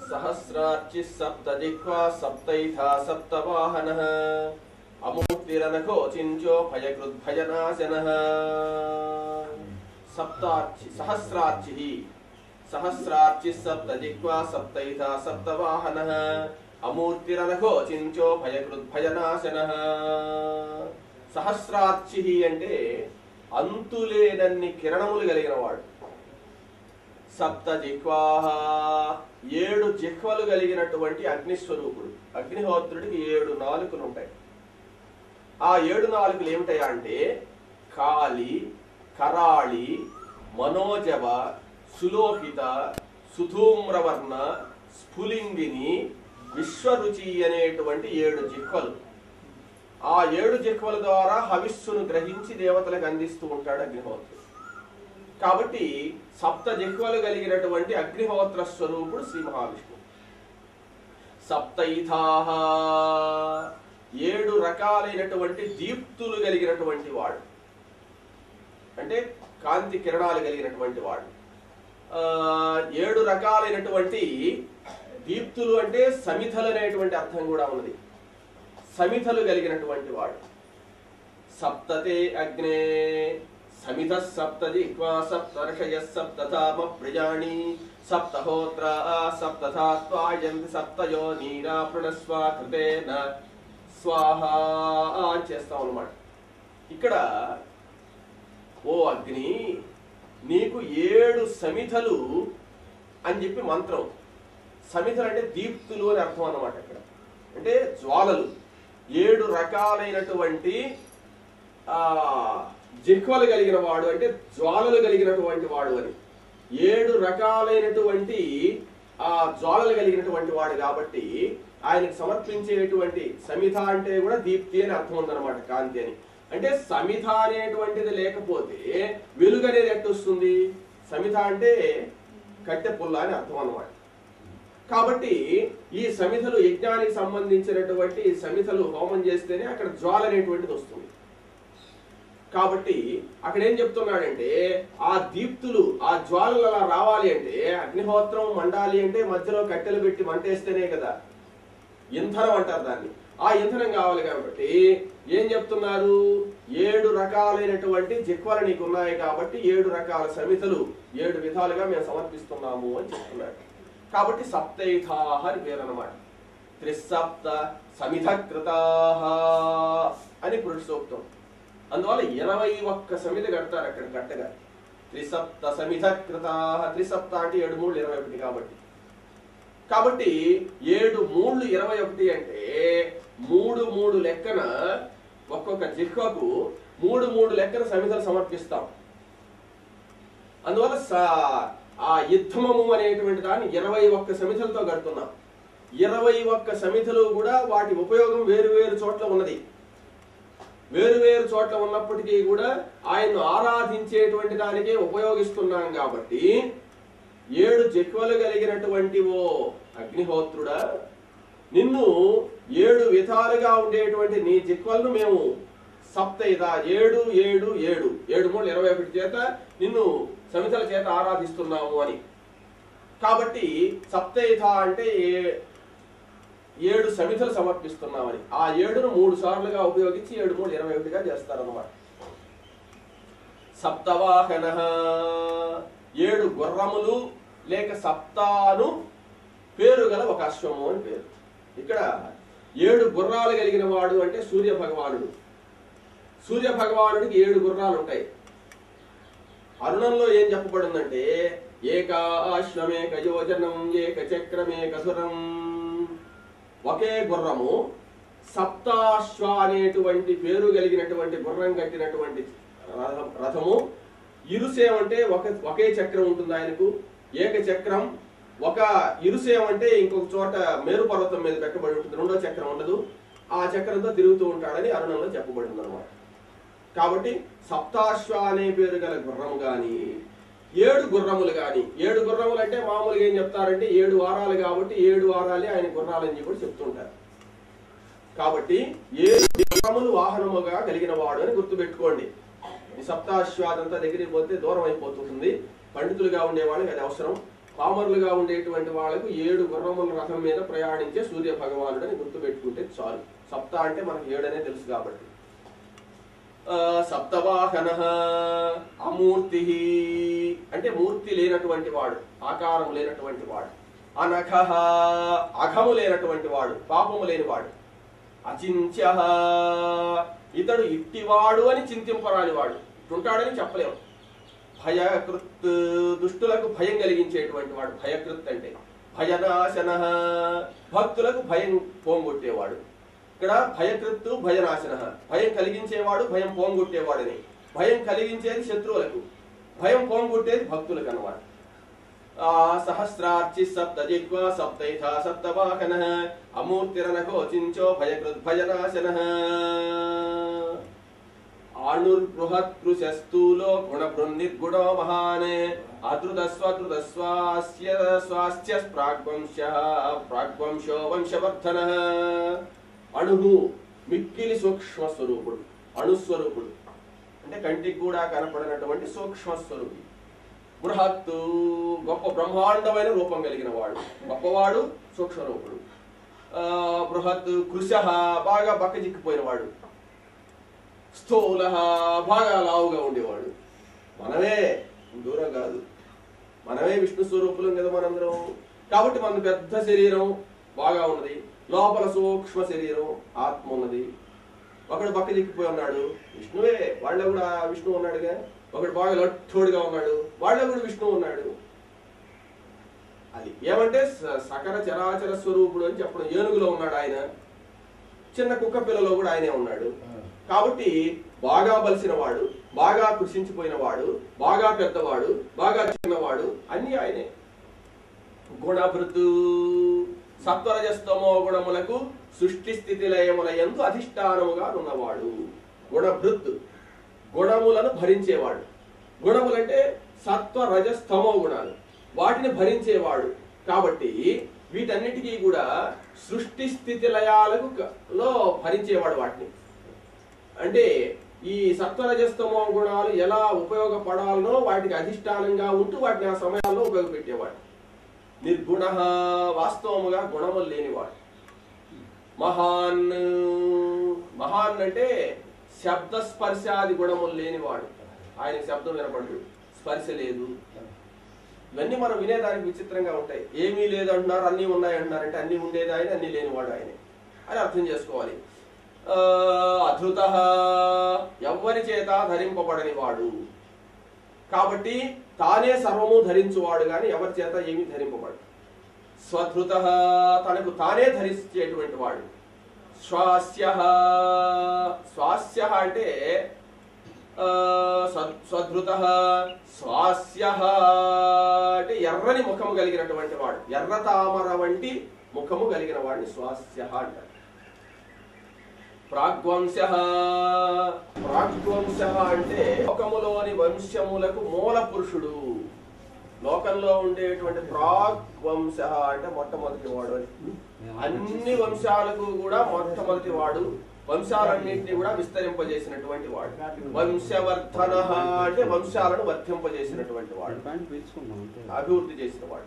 सहस्रार्चिः सप्तजिह्वा सप्तैथा सप्तवाहनः अमूर्तिरनघोचिन्त्यो भयकृद्भयनाशनः। सहस्रार्चिः सहस्रार्चिः सप्तजिह्वा सप्तैथा सप्तवाहनः अमूर्तिरनघोचिन्त्यो भयकृद्भयनाशनः। सहस्रार्चिः అంటే అంతులేనన్ని కిరణములు కలిగిన వాడు. సప్త జిహ్వాః 7 జిహ్వలు కలిగినటువంటి అగ్నిస్వరూపుడు. అగ్నిహోత్రుడికి 7 నాలుకలు ఉంటాయి. ఆ 7 నాలుకలు ఏమిటాయా అంటే కాళి, కరాళి, మనోజవ, సులోహిత, సుధూమ్రవర్ణ, స్ఫులింగిని, విశ్వరుచి అనేటువంటి 7 జిహ్వలు. ఆ 7 జిహ్వల ద్వారా హవిస్సును గ్రహించి దేవతలకు అందిస్తూ ఉంటాడు అగ్నిహోత్రుడు. కాబట్టి సప్త జిహ్వలు కలిగినటువంటి అగ్నిహోత్ర స్వరూపుడు శ్రీ మహావిష్ణువు. సప్తైథాః 7 రకాలైనటువంటి దీప్తులు కలిగినటువంటి వాడు, అంటే కాంతి కిరణాలు కలిగినటువంటి వాడు. 7 రకాలైనటువంటి దీప్తులు అంటే సమిధలు అనేటువంటి అర్థం కూడా ఉన్నది. సమిధలు కలిగినటువంటి వాడు. సప్తతే అగ్నే సమిధ సప్తజిహ్వా సప్తర్షయః సప్తధామ ప్రియాణి సప్తహోత్రా సప్తధాత్వాయంతి సప్తయోనీనా ప్రణస్వా కృతేన స్వాహా చేస్తాం అన్నమాట. ఇక్కడ ఓ అగ్ని నీకు 7 సమిధలు అని చెప్పి మంత్రం. సమిధలు అంటే దీప్తులు అని అర్థం అన్నమాట. ఇక్కడ అంటే జ్వాలలు. 7 రకాలైనటువంటి జిహ్వలు కలిగిన వాడు అంటే జ్వాలలు కలిగినటువంటి వాడు అని. 7 రకాలైనటువంటి జ్వాలలు కలిగినటువంటి వాడు కాబట్టి ఆయనకు సమర్పించేటువంటి సమిధ అంటే కూడా దీప్తి అని అర్థం ఉందన్నమాట, కాంతి అని. అంటే సమిధ అనేటువంటిది లేకపోతే వెలుగు అనేది ఎట్టు వస్తుంది? సమిధ అంటే కట్టె పుల్ల అని అర్థం అన్నమాట. కాబట్టి ఈ సమిధలు యజ్ఞానికి సంబంధించినటువంటి సమిధలు హోమం చేస్తేనే అక్కడ జ్వాల అనేటువంటిది వస్తుంది. కాబట్టి అక్కడ ఏం చెప్తున్నాడంటే ఆ దీప్తులు, ఆ జ్వాలలు అలా రావాలి అంటే అగ్నిహోత్రం మండాలి అంటే మధ్యలో కట్టెలు పెట్టి మంటేస్తేనే కదా ఇంధనం అంటారు దాన్ని. ఆ ఇంధనం కావాలి కాబట్టి ఏం చెప్తున్నారు? 7 రకాలైనటువంటి జిహ్వలు నీకు ఉన్నాయి కాబట్టి 7 రకాల సమిధలు 7 విధాలుగా మేము సమర్పిస్తున్నాము అని చెప్తున్నాడు. కాబట్టి సప్తైథాః అని పేరు అన్నమాట. త్రిసప్త సమిధకృతాః అని పురుష సూక్తం. అందువల్ల 21 సమిధ కడతారు అక్కడ కట్టగా. త్రిసప్త సమిధకృతాః. త్రిసప్త అంటే 7 3 21 కాబట్టి 7 3 21 అంటే 3 3 లెక్కన ఒక్కొక్క జిహ్వకు 3 3 లెక్కన సమిధలు సమర్పిస్తాం. అందువల్ల ఆ యుద్ధమము అనేటువంటి దాన్ని 21 సమిధలతో కడుతున్నాం. 21 సమిధలు కూడా వాటి ఉపయోగం వేరు వేరు చోట్ల ఉన్నది. వేరు వేరు చోట్ల ఉన్నప్పటికీ కూడా ఆయన్ను ఆరాధించేటువంటి దానికే ఉపయోగిస్తున్నాం కాబట్టి 7 జిహ్వలు కలిగినటువంటి ఓ అగ్నిహోత్రుడా, నిన్ను 7 విధాలుగా ఉండేటువంటి నీ జిహ్వలను మేము సప్తైద 7 7 7 7 3 21 చేత నిన్ను సమిధల చేత ఆరాధిస్తున్నాము అని. కాబట్టి సప్తైథ అంటే 7 సమిధలు సమర్పిస్తున్నామని. ఆ 7ను 3 సార్లుగా ఉపయోగించి 7 3 21గా చేస్తారన్నమాట. సప్తవాహనః 7 గుర్రములు లేక సప్తాను పేరు గల ఒక అశ్వము అని పేరు. ఇక్కడ 7 గుర్రాలు కలిగిన వాడు అంటే సూర్య భగవానుడు. సూర్య భగవానుడికి 7 గుర్రాలు ఉంటాయి. అరుణంలో ఏం చెప్పబడిందంటే ఏకాశ్వమేక యోజనం ఏక చక్రమేక సురం. ఒకే గుర్రము సప్తాశ్వ అనేటువంటి పేరు కలిగినటువంటి గుర్రం కట్టినటువంటి రథము. ఇరుసేం అంటే ఒకే చక్రం ఉంటుంది ఆయనకు. ఏక చక్రం ఒక ఇరుసేం అంటే ఇంకొక చోట మేరు పర్వతం మీద పెట్టబడి ఉంటుంది, రెండో చక్రం ఉండదు. ఆ చక్రంతో తిరుగుతూ ఉంటాడని అరుణంలో చెప్పబడింది అనమాట. కాబట్టి సప్తాశ్వ అనే పేరు గల గుర్రము గాని 7 గుర్రములు గాని. 7 గుర్రములు అంటే మామూలుగా ఏం చెప్తారంటే 7 వారాలు కాబట్టి 7 వారాలే ఆయన గుర్రాలని చెప్పి చెప్తుంటారు. కాబట్టి 7 గుర్రములు వాహనముగా కలిగిన వాడు అని గుర్తుపెట్టుకోండి. ఈ సప్తాశ్వాదంతా దగ్గరికి పోతే దూరం అయిపోతుంది. పండితులుగా ఉండే వాళ్ళకి అది అవసరం. పామరులుగా ఉండేటువంటి వాళ్ళకు 7 గుర్రముల రథం మీద ప్రయాణించే సూర్య భగవానుడు అని గుర్తు పెట్టుకుంటే చాలు. సప్త అంటే మనకు 7 అనే తెలుసు కాబట్టి. సప్తవాహన అమూర్తి అంటే మూర్తి లేనటువంటి వాడు, ఆకారం లేనటువంటి వాడు. అనఘ అఘము లేనటువంటి వాడు, పాపము లేనివాడు. అచింత్య ఇతడు ఇట్టివాడు అని చింతింపరాని వాడు, ఉంటాడని చెప్పలేము. భయకృత్ దుష్టులకు భయం కలిగించేటువంటి వాడు. భయకృత్ అంటే భయనాశన భక్తులకు భయం పోంగొట్టేవాడు. ఇక్కడ భయకృత్తు భయనాశన, భయం కలిగించేవాడు భయం పోంగొట్టేవాడని. భయం కలిగించేది శత్రువులకు, భయం పోంగొట్టేది భక్తులకు అన్నమాట. సహస్రార్చి సప్తజిహ్వా సప్తైథ సప్తవాహన అమూర్తిరనఘోచించో భయకృత్ భయనాశన. ఆణుర్బృహత్కృశస్థూలో గుణబృన్నిర్గుణో మహాన్ అధృతస్వధృతస్వాస్య స్వాస్య ప్రాగ్వంశో వంశవర్ధన. అణువు మిక్కిలి సూక్ష్మ స్వరూపుడు, అణుస్వరూపుడు అంటే కంటికి కూడా కనపడినటువంటి సూక్ష్మ స్వరూపుడు. బృహత్తు గొప్ప బ్రహ్మాండమైన రూపం కలిగిన వాడు, గొప్పవాడు, సూక్ష్మ రూపుడు. బృహత్ కృశ బాగా బక్కజిక్కిపోయిన వాడు. స్థూల బాగా లావుగా ఉండేవాడు. మనమే, దూరం కాదు, మనమే విష్ణు స్వరూపులం కదా మనందరం. కాబట్టి మన పెద్ద శరీరం బాగా ఉన్నది, లోపల సూక్ష్మ శరీరం ఆత్మ ఉన్నది. ఒకడు బక్క దిక్కిపోయి ఉన్నాడు, విష్ణువే, వాళ్ళ కూడా విష్ణువు ఉన్నాడుగా. ఒకడు బాగా లట్టోడుగా ఉన్నాడు, వాళ్ళ కూడా విష్ణువు ఉన్నాడు. అది ఏమంటే సకల చరాచర స్వరూపుడు అని చెప్పడం. ఏనుగులో ఉన్నాడు ఆయన, చిన్న కుక్క పిల్లలో కూడా ఆయనే ఉన్నాడు. కాబట్టి బాగా బలిసిన వాడు, బాగా కృషించిపోయిన వాడు, బాగా పెద్దవాడు, బాగా చిన్నవాడు, అన్ని ఆయనే. గుణభృతు సత్వరజస్తమో గుణములకు సృష్టి స్థితి లయముల యందు అధిష్టానముగా ఉన్నవాడు. గుణభృత్ గుణములను భరించేవాడు. గుణములంటే సత్వ రజస్తమో గుణాలు, వాటిని భరించేవాడు. కాబట్టి వీటన్నిటికీ కూడా సృష్టి స్థితి లయాలకు లో భరించేవాడు. వాటిని అంటే ఈ సత్వరజస్తమో గుణాలు ఎలా ఉపయోగపడాలనో వాటికి అధిష్టానంగా ఉంటూ వాటిని ఆ సమయాల్లో ఉపయోగపెట్టేవాడు. నిర్గుణ వాస్తవముగా గుణములు లేనివాడు. మహాన్ మహాన్ అంటే శబ్ద స్పర్శాది గుణములు లేనివాడు. ఆయన శబ్దం వినపడదు, స్పర్శ లేదు. ఇవన్నీ మనం వినేదానికి విచిత్రంగా ఉంటాయి. ఏమీ లేదు అంటున్నారు, అన్నీ ఉన్నాయి అంటున్నారు. అంటే అన్ని ఉండేది ఆయన, అన్ని లేనివాడు ఆయనే అని అర్థం చేసుకోవాలి. అధృత ఎవ్వరి చేత ధరింపబడని వాడు. కాబట్టి తానే సర్వము ధరించువాడు గాని ఎవరి చేత ఏమీ ధరింపబడు. స్వధృత తనకు తానే ధరించేటువంటి వాడు. స్వాస్య స్వాస్య అంటే స్వధృత స్వాస్య అంటే ఎర్రని ముఖము కలిగినటువంటి వాడు, ఎర్ర తామర వంటి ముఖము కలిగిన వాడిని స్వాస్య అంటారు. ప్రాగ్వంశ ప్రాగ్వంశ అంటే లోకములోని వంశములకు మూల పురుషుడు. లోకంలో ఉండేటువంటి ప్రాగ్వంశ అంటే మొట్టమొదటి వాడు. అన్ని వంశాలకు కూడా మొట్టమొదటి వాడు, వంశాలన్నింటినీ కూడా విస్తరింపజేసినటువంటి వాడు. వంశవర్ధన అంటే వంశాలను వర్ధింపజేసినటువంటి వాడు, అభివృద్ధి చేసిన వాడు.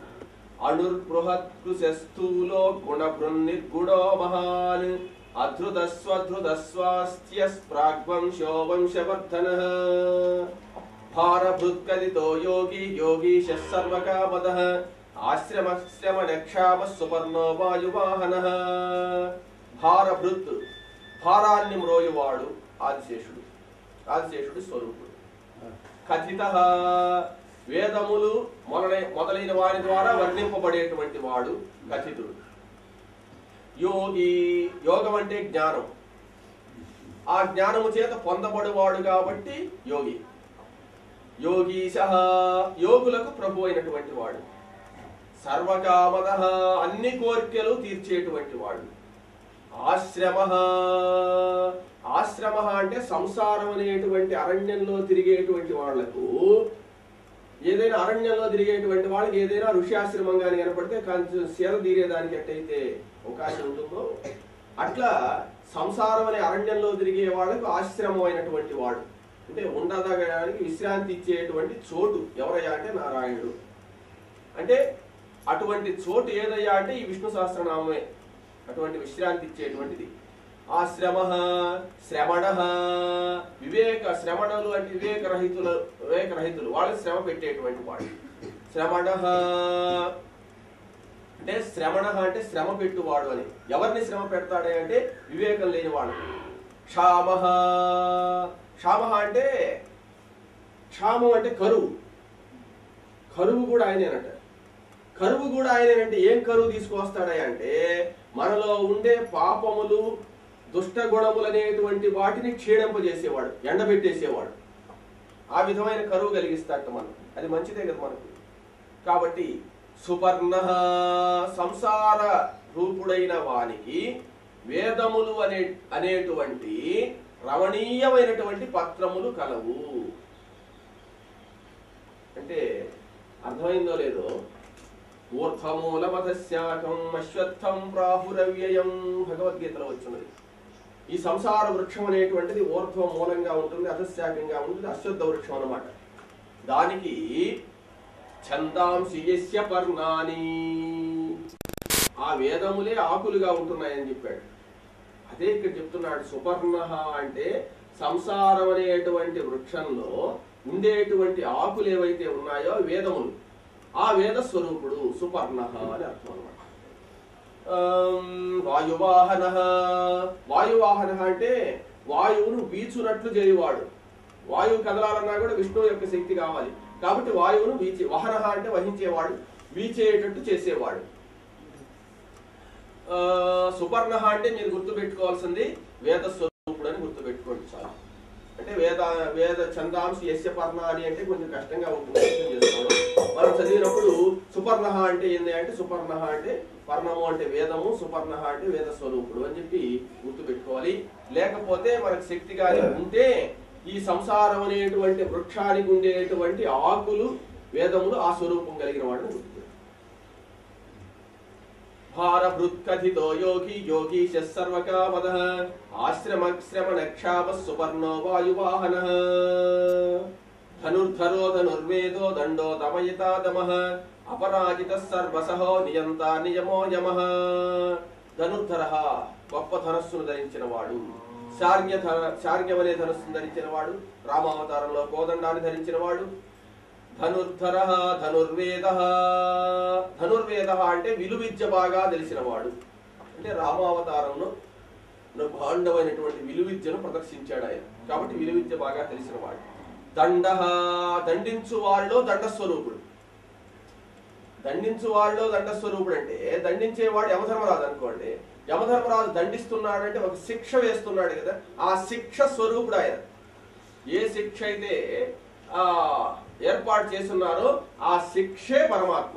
అణుర్బృహత్కృశస్థూలో గుణబృన్నిర్గుణో మహాన్ అధృతస్వధృతస్వాస్త్య ప్రాగ్వంశో వంశవర్ధనః. భారభృత్కలితో యోగి యోగీశః సర్వకామదః. ఆశ్రమశ్రమణక్షామః సుపర్ణో వాయువాహనః. భారభృత్ భారాన్ని మ్రోయువాడు ఆదిశేషుడు, ఆదిశేషుడి స్వరూపుడు. కథితః వేదములు మొదలైన వారి ద్వారా వర్ణింపబడేటువంటి వాడు కథితుడు. యోగి యోగం అంటే జ్ఞానం, ఆ జ్ఞానము చేత పొందబడువాడు కాబట్టి యోగి. యోగీశః యోగులకు ప్రభు అయినటువంటి వాడు. సర్వకామదః అన్ని కోరికలు తీర్చేటువంటి వాడు. ఆశ్రమః ఆశ్రమః అంటే సంసారం అనేటువంటి అరణ్యంలో తిరిగేటువంటి వాళ్లకు, ఏదైనా అరణ్యంలో తిరిగేటువంటి వాళ్ళకి ఏదైనా ఋష్యాశ్రమం కానీ కనపడితే కొంచెం సేద తీరేదానికి ఎట్టయితే అవకాశం ఉంటుందో అట్లా సంసారం అనే అరణ్యంలో తిరిగే వాళ్ళకు ఆశ్రమం అయినటువంటి వాడు. అంటే ఉండదగడానికి విశ్రాంతి ఇచ్చేటువంటి చోటు ఎవరయ్యా అంటే నారాయణుడు అంటే అటువంటి చోటు ఏదయ్యా అంటే ఈ విష్ణు సహస్రనామమే అటువంటి విశ్రాంతి ఇచ్చేటువంటిది. ఆ శ్రమణ శ్రమణులు అంటే వివేకరహితులు వాళ్ళని శ్రమ పెట్టేటువంటి వాడు. శ్రమణ అంటే అంటే శ్రమ పెట్టువాడు అని. ఎవరిని శ్రమ పెడతాడే అంటే వివేకం లేని వాడు. క్షామ అంటే క్షామం అంటే కరువు కూడా ఆయనేనట. కరువు కూడా ఆయనేనంటే ఏం కరువు తీసుకొస్తాడా అంటే మనలో ఉండే పాపములు దుష్ట గుణములు అనేటువంటి వాటిని క్షీణింపజేసేవాడు, ఎండబెట్టేసేవాడు. ఆ విధమైన కరువు కలిగిస్తాట మనం. అది మంచిదే కదా మనకు. కాబట్టి సుపర్ణ సంసార రూపుడైన వానికి వేదములు అనేటువంటి రమణీయమైనటువంటి పత్రములు కలవు. అంటే అర్థమైందో లేదో, ఊర్ధ్వమూలమధశాఖం అశ్వత్థం ప్రాహురవ్యయం భగవద్గీతలో వచ్చినది. ఈ సంసార వృక్షం అనేటువంటిది ఊర్ధ్వ మూలంగా ఉంటుంది, అధశాఖంగా ఉంటుంది, అశ్వత్థ వృక్షం అన్నమాట. దానికి ఛందాంసి యస్య పర్ణాని, ఆ వేదములే ఆకులుగా ఉంటున్నాయని చెప్పాడు. అదే ఇక్కడ చెప్తున్నాడు. సుపర్ణ అంటే సంసారం అనేటువంటి వృక్షంలో ఉండేటువంటి ఆకులు ఏవైతే ఉన్నాయో వేదములు, ఆ వేద స్వరూపుడు సుపర్ణ అని అర్థం అన్నమాట. వాయువాహన అంటే వాయువును వీచునట్లు చేయవాడు. వాయువు కదలాలన్నా కూడా విష్ణువు యొక్క శక్తి కావాలి. కాబట్టి వాయువును వహన అంటే వహించేవాడు, వీచేటట్టు చేసేవాడు. సుపర్ణ అంటే మీరు గుర్తుపెట్టుకోవాల్సింది వేద స్వరూపుడు అని గుర్తుపెట్టుకోండి చాలు. అంటే వేద ఛందాంసి యస్య పర్ణ అని అంటే కొంచెం కష్టంగా ఉంటుంది చేసుకోవడం. మనం చదివినప్పుడు సుపర్ణ అంటే ఏంది అంటే సుపర్ణ అంటే పర్ణము అంటే వేదము, సుపర్ణ అంటే వేద స్వరూపుడు అని చెప్పి గుర్తుపెట్టుకోవాలి. లేకపోతే మనకు శక్తి గాని ఉంటే ఈ సంసారం అనేటువంటి వృక్షానికి ఉండేటువంటి ఆకులు వేదములు ఆ స్వరూపం కలిగిన వాడిని గుర్తుపెట్టు. భారభృత్కథితో యోగీశ సర్వకామదః ఆశ్రమశ్రమణక్షామ సుపర్ణో వాయువాహనః ధనుర్ధరో ధనుర్వేదో దండో దమయతా దమః అపరాజితః సర్వసహో నియంతా నియమో యమః. ధనుర్ధరః గొప్ప ధనస్సును ధరించిన వాడు, శార్గ్యమనే ధనస్సును ధరించిన వాడు, రామావతారంలో కోదండాన్ని ధరించిన వాడు. ధనుర్ధరః ధనుర్వేదః అంటే విలువిద్య బాగా తెలిసిన వాడు. అంటే రామావతారంలో బ్రహ్మాండమైనటువంటి విలువిద్యను ప్రదర్శించాడు ఆయన, కాబట్టి విలువిద్య బాగా తెలిసిన వాడు. దండః దండించు వారిలో దండస్వరూపుడు. దండించు వారిలో దండస్వరూపుడు అంటే దండించేవాడు యమధర్మరాజు అనుకోండి. యమధర్మరాజు దండిస్తున్నాడు అంటే ఒక శిక్ష వేస్తున్నాడు కదా, ఆ శిక్ష స్వరూపుడు ఆయన. ఏ శిక్ష అయితే ఏర్పాటు చేస్తున్నారో ఆ శిక్షే పరమాత్మ.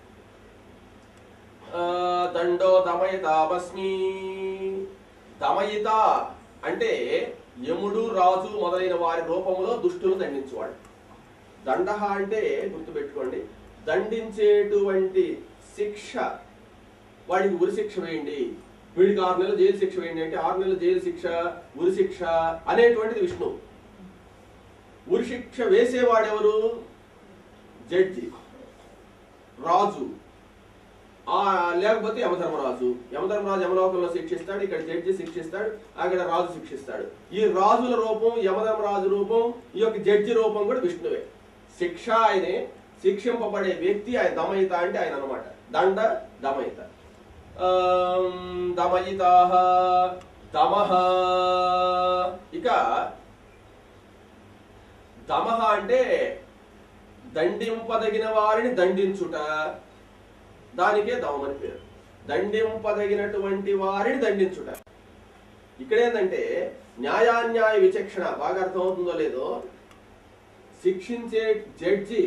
దండో దమయతామస్మి. దమయిత అంటే యముడు, రాజు మొదలైన వారి రూపంలో దుష్టులు దండించేవాడు. దండ అంటే గుర్తుపెట్టుకోండి, దండించేటువంటి శిక్ష. వాడికి ఉరి శిక్ష వేయండి, వీడికి 6 నెలలు జైలు శిక్ష వేయండి అంటే 6 నెలలు జైలు శిక్ష, ఉరి శిక్ష అనేటువంటిది విష్ణువు. ఉరి శిక్ష వేసేవాడెవరు? జడ్జి, రాజు. లేకపోతే యమధర్మరాజు. యమధర్మరాజు యమలోకంలో శిక్షిస్తాడు, ఇక్కడ జడ్జి శిక్షిస్తాడు, అక్కడ రాజు శిక్షిస్తాడు. ఈ రాజుల రూపం, యమధర్మరాజు రూపం, ఈ యొక్క జడ్జి రూపం కూడా విష్ణువే. శిక్ష ఆయనే, శిక్షింపబడే వ్యక్తి ఆయన. దమయిత అంటే ఆయన అన్నమాట. దండ దమయిత. దమయితాః దమః. ఇక దమః అంటే దండింపదగిన వారిని దండించుట, దానికే దమం అని పేరు. దండింపదగినటువంటి వారిని దండించుట. ఇక్కడేందంటే న్యాయాన్యాయ విచక్షణ బాగా అర్థమవుతుందో లేదో. శిక్షించే జడ్జి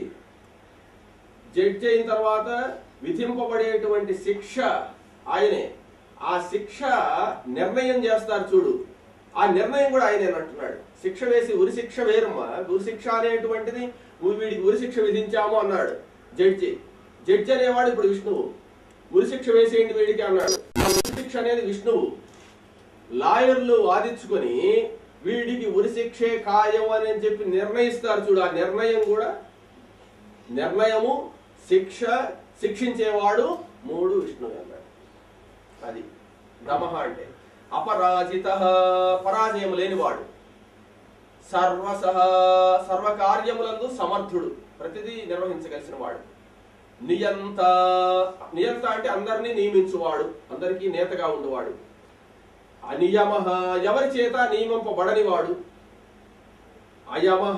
అయిన తర్వాత విధింపబడేటువంటి శిక్ష ఆయనే. ఆ శిక్ష నిర్ణయం చేస్తారు చూడు, ఆ నిర్ణయం కూడా ఆయనే అంటున్నాడు. శిక్ష వేసి ఉరి శిక్ష వేరమ్మా. ఉరి శిక్ష అనేటువంటిది వీడికి ఉరి శిక్ష విధించాము అన్నాడు జడ్జి. జడ్జి అనేవాడు ఇప్పుడు విష్ణువు. ఉరి శిక్ష వేసేయండి వీడికి అన్నాడు. ఉరి శిక్ష అనేది విష్ణువు. లాయర్లు వాదించుకొని వీడికి ఉరి శిక్షే ఖాయం అని చెప్పి నిర్ణయిస్తారు చూడు. ఆ నిర్ణయం కూడా, నిర్ణయము, శిక్ష, శిక్షించేవాడు 3 విష్ణువు అన్నాడు. అది దమః అంటే. అపరాజిత పరాజయం లేనివాడు. సర్వసహ సర్వకార్యములందు సమర్థుడు, ప్రతిదీ నిర్వహించగలిసిన వాడు. నియంత నియంత అంటే అందరినీ నియమించువాడు, అందరికీ నేతగా ఉండేవాడు. అనియమః ఎవరి చేత నియమింపబడనివాడు. అయమః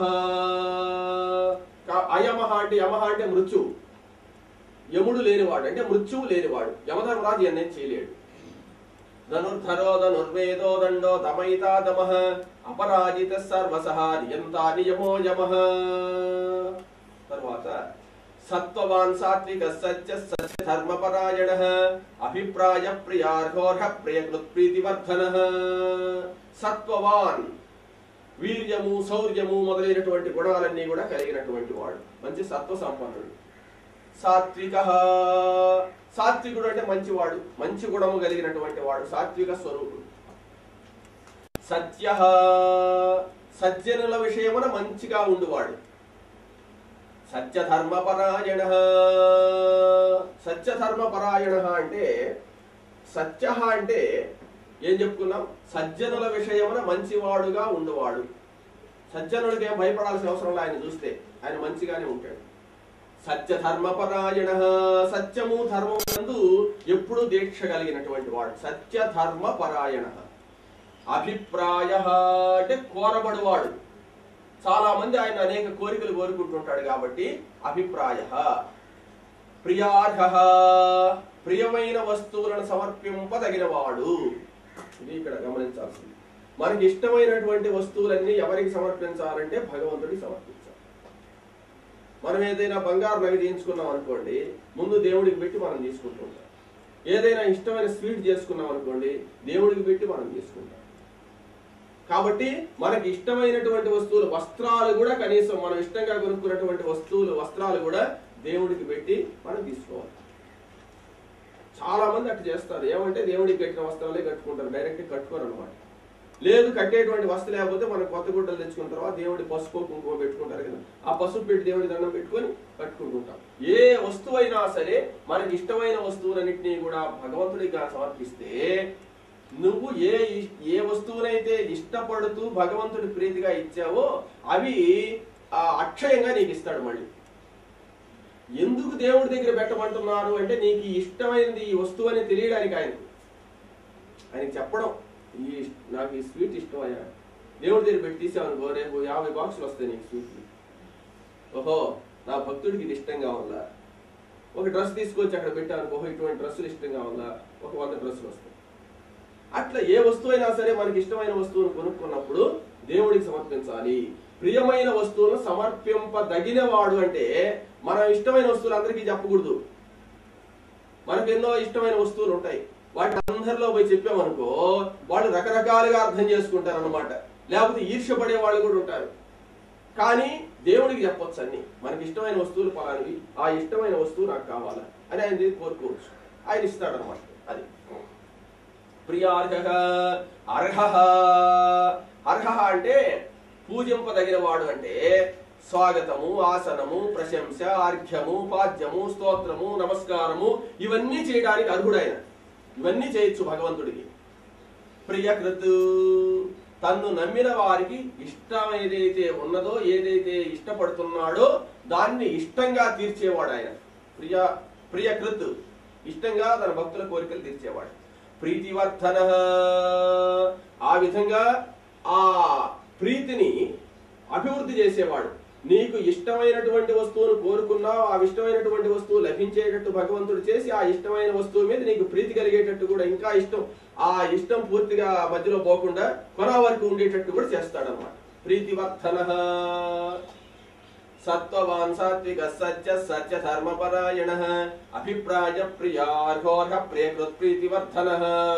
అయమః అంటే యమః అంటే మృత్యువు, యముడు లేనివాడు అంటే మృత్యువు లేనివాడు. యమధర్మరాజు ఎన్నేం చేయలేడు. ధనుర్ధరో ధనుర్వేదో దండో దమయితా దమః అపరాజిత సర్వసహ నియంతా నియమో యమః. తర్వాత సత్వవాన్ సాత్విక సత్య సత్య ధర్మపరాయణః అభిప్రాయ ప్రియార్హోర్హ ప్రియకృత్ ప్రీతివర్ధనః. సత్వవాన్ వీర్యము శౌర్యము మొదలైనటువంటి గుణాలన్నీ కూడా కలిగినటువంటి వాడు, మంచి సత్వ సంపన్నుడు. సాత్విక సాత్వికుడు అంటే మంచివాడు, మంచి గుణము కలిగినటువంటి వాడు, సాత్విక స్వరూపుడు. సత్య సజ్జనుల విషయమున మంచిగా ఉండువాడు. సత్యధర్మపరాయణ సత్యధర్మపరాయణ అంటే సత్య అంటే ఏం చెప్పుకున్నాం, సజ్జనుల విషయమున మంచివాడుగా ఉండువాడు. సజ్జనుడికి ఏం భయపడాల్సిన అవసరం ఆయన చూస్తే ఆయన మంచిగానే ఉంటాడు. సత్యధర్మపరాయణ సత్యము ధర్మమునందు ఎప్పుడు దీక్ష కలిగినటువంటి వాడు, సత్యధర్మపరాయణ. అభిప్రాయ అంటే కోరబడువాడు, చాలా మంది ఆయన అనేక కోరికలు కోరుకుంటుంటాడు కాబట్టి అభిప్రాయ. ప్రియార్హ ప్రియమైన వస్తువులను సమర్పింపదగినవాడు. ఇది ఇక్కడ గమనించాల్సింది. మనకి ఇష్టమైనటువంటి వస్తువులన్నీ ఎవరికి సమర్పించాలంటే భగవంతుడికి సమర్పించాలి. మనం ఏదైనా బంగారు నగ చేయించుకున్నాం అనుకోండి, ముందు దేవుడికి పెట్టి మనం తీసుకుంటుంటాం. ఏదైనా ఇష్టమైన స్వీట్ చేసుకున్నాం అనుకోండి, దేవుడికి పెట్టి మనం తీసుకుంటాం. కాబట్టి మనకి ఇష్టమైనటువంటి వస్తువులు, వస్త్రాలు కూడా కనీసం మనం ఇష్టంగా కొనుక్కున్నటువంటి వస్త్రాలు కూడా దేవుడికి పెట్టి మనం తీసుకోవాలి. చాలా మంది అట్లా చేస్తారు. ఏమంటే దేవుడికి కట్టిన వస్త్రాలే కట్టుకుంటారు, డైరెక్ట్ కట్టుకోరు అనమాట. లేదు, కట్టేటువంటి వస్తు లేకపోతే మనం కొత్త గుడ్డలు తెచ్చుకున్న తర్వాత దేవుడి పసుపు కుంకుమ పెట్టుకుంటారు కదా, ఆ పసుపు పెట్టి దేవుడి దండం పెట్టుకొని కట్టుకుంటుంటాం. ఏ వస్తువు అయినా సరే మనకి ఇష్టమైన వస్తువులన్నింటినీ కూడా భగవంతుడిగా సమర్పిస్తే, నువ్వు ఏ వస్తువునైతే ఇష్టపడుతూ భగవంతుడి ప్రీతిగా ఇచ్చావో అవి అక్షయంగా నీకు ఇస్తాడు. మళ్ళీ ఎందుకు దేవుడి దగ్గర పెట్టమంటున్నారు అంటే, నీకు ఇష్టమైనది ఈ వస్తువు అని తెలియడానికి ఆయనకి చెప్పడం, నాకు ఈ స్వీట్ ఇష్టమయ్యా, దేవుడి దగ్గర పెట్టి తీసావనుకో, రేపు 50 బాక్సులు వస్తాయి నీకు స్వీట్లు. ఓహో, నా భక్తుడికి ఇది ఇష్టంగా ఉందా. ఒక డ్రెస్ తీసుకొచ్చి అక్కడ పెట్టాను, ఓహో ఇటువంటి డ్రెస్సులు ఇష్టంగా ఉందా, ఒక 100 డ్రెస్సులు వస్తాయి. అట్లా ఏ వస్తువు అయినా సరే మనకి ఇష్టమైన వస్తువును కొనుక్కున్నప్పుడు దేవుడికి సమర్పించాలి. ప్రియమైన వస్తువులను సమర్పింపదగిన వాడు అంటే మనం ఇష్టమైన వస్తువులు అందరికీ చెప్పకూడదు. మనకు ఎన్నో ఇష్టమైన వస్తువులు ఉంటాయి, వాటి అందరిలో పోయి చెప్పామనుకో వాళ్ళు రకరకాలుగా అర్థం చేసుకుంటారు అన్నమాట. లేకపోతే ఈర్ష్యపడే వాళ్ళు కూడా ఉంటారు. కానీ దేవుడికి చెప్పొచ్చు అన్ని, మనకి ఇష్టమైన వస్తువులు పలానివి, ఆ ఇష్టమైన వస్తువు నాకు కావాలా అని ఆయన కోరుకోవచ్చు, ఆయన ఇస్తాడు అనమాట. అది ప్రియార్హ. అర్హ అర్హ అంటే పూజింపదగిన వాడు అంటే స్వాగతము, ఆసనము, ప్రశంస, అర్ఘ్యము, పాద్యము, స్తోత్రము, నమస్కారము ఇవన్నీ చేయడానికి అర్హుడైన, ఇవన్నీ చేయొచ్చు భగవంతుడికి. ప్రియకృత్ తన్ను నమ్మిన వారికి ఇష్టం ఏదైతే ఉన్నదో, ఏదైతే ఇష్టపడుతున్నాడో దాన్ని ఇష్టంగా తీర్చేవాడు ఆయన. ప్రియకృత్ ఇష్టంగా తన భక్తుల కోరికలు తీర్చేవాడు. ప్రీతివర్ధన ఆ విధంగా ఆ ప్రీతిని అభివృద్ధి చేసేవాడు. నీకు ఇష్టమైనటువంటి వస్తువును కోరుకున్నావు, ఆ ఇష్టమైనటువంటి వస్తువు లభించేటట్టు భగవంతుడు చేసి ఆ ఇష్టమైన వస్తువు మీద నీకు ప్రీతి కలిగేటట్టు కూడా, ఇంకా ఇష్టం, ఆ ఇష్టం పూర్తిగా మధ్యలో పోకుండా కొనా వరకు ఉండేటట్టు కూడా చేస్తాడన్నమాట. ప్రీతివర్ధన. సత్వవాన్ సాత్విక సత్య సత్య ధర్మపరాయణ అభిప్రాయ ప్రియార్హోర్హ ప్రియకృత్ ప్రీతివర్ధన.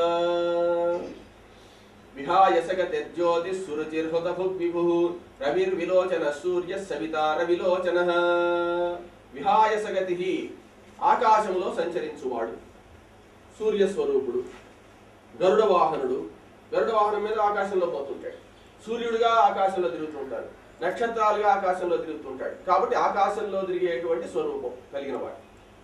విహాయసగతి జ్యోతి సురుచిర్హృత భుగ్విభు రవిర్విలోచన సూర్య సవితార విలోచన. విహాయసగతి ఆకాశంలో సంచరించువాడు, సూర్యస్వరూపుడు, గరుడ వాహనుడు. గరుడ వాహనం మీద ఆకాశంలో పోతుంటాడు. సూర్యుడుగా ఆకాశంలో తిరుగుతుంటాడు, నక్షత్రాలుగా ఆకాశంలో తిరుగుతుంటాడు. కాబట్టి ఆకాశంలో తిరిగేటువంటి స్వరూపం కలిగిన వాడు.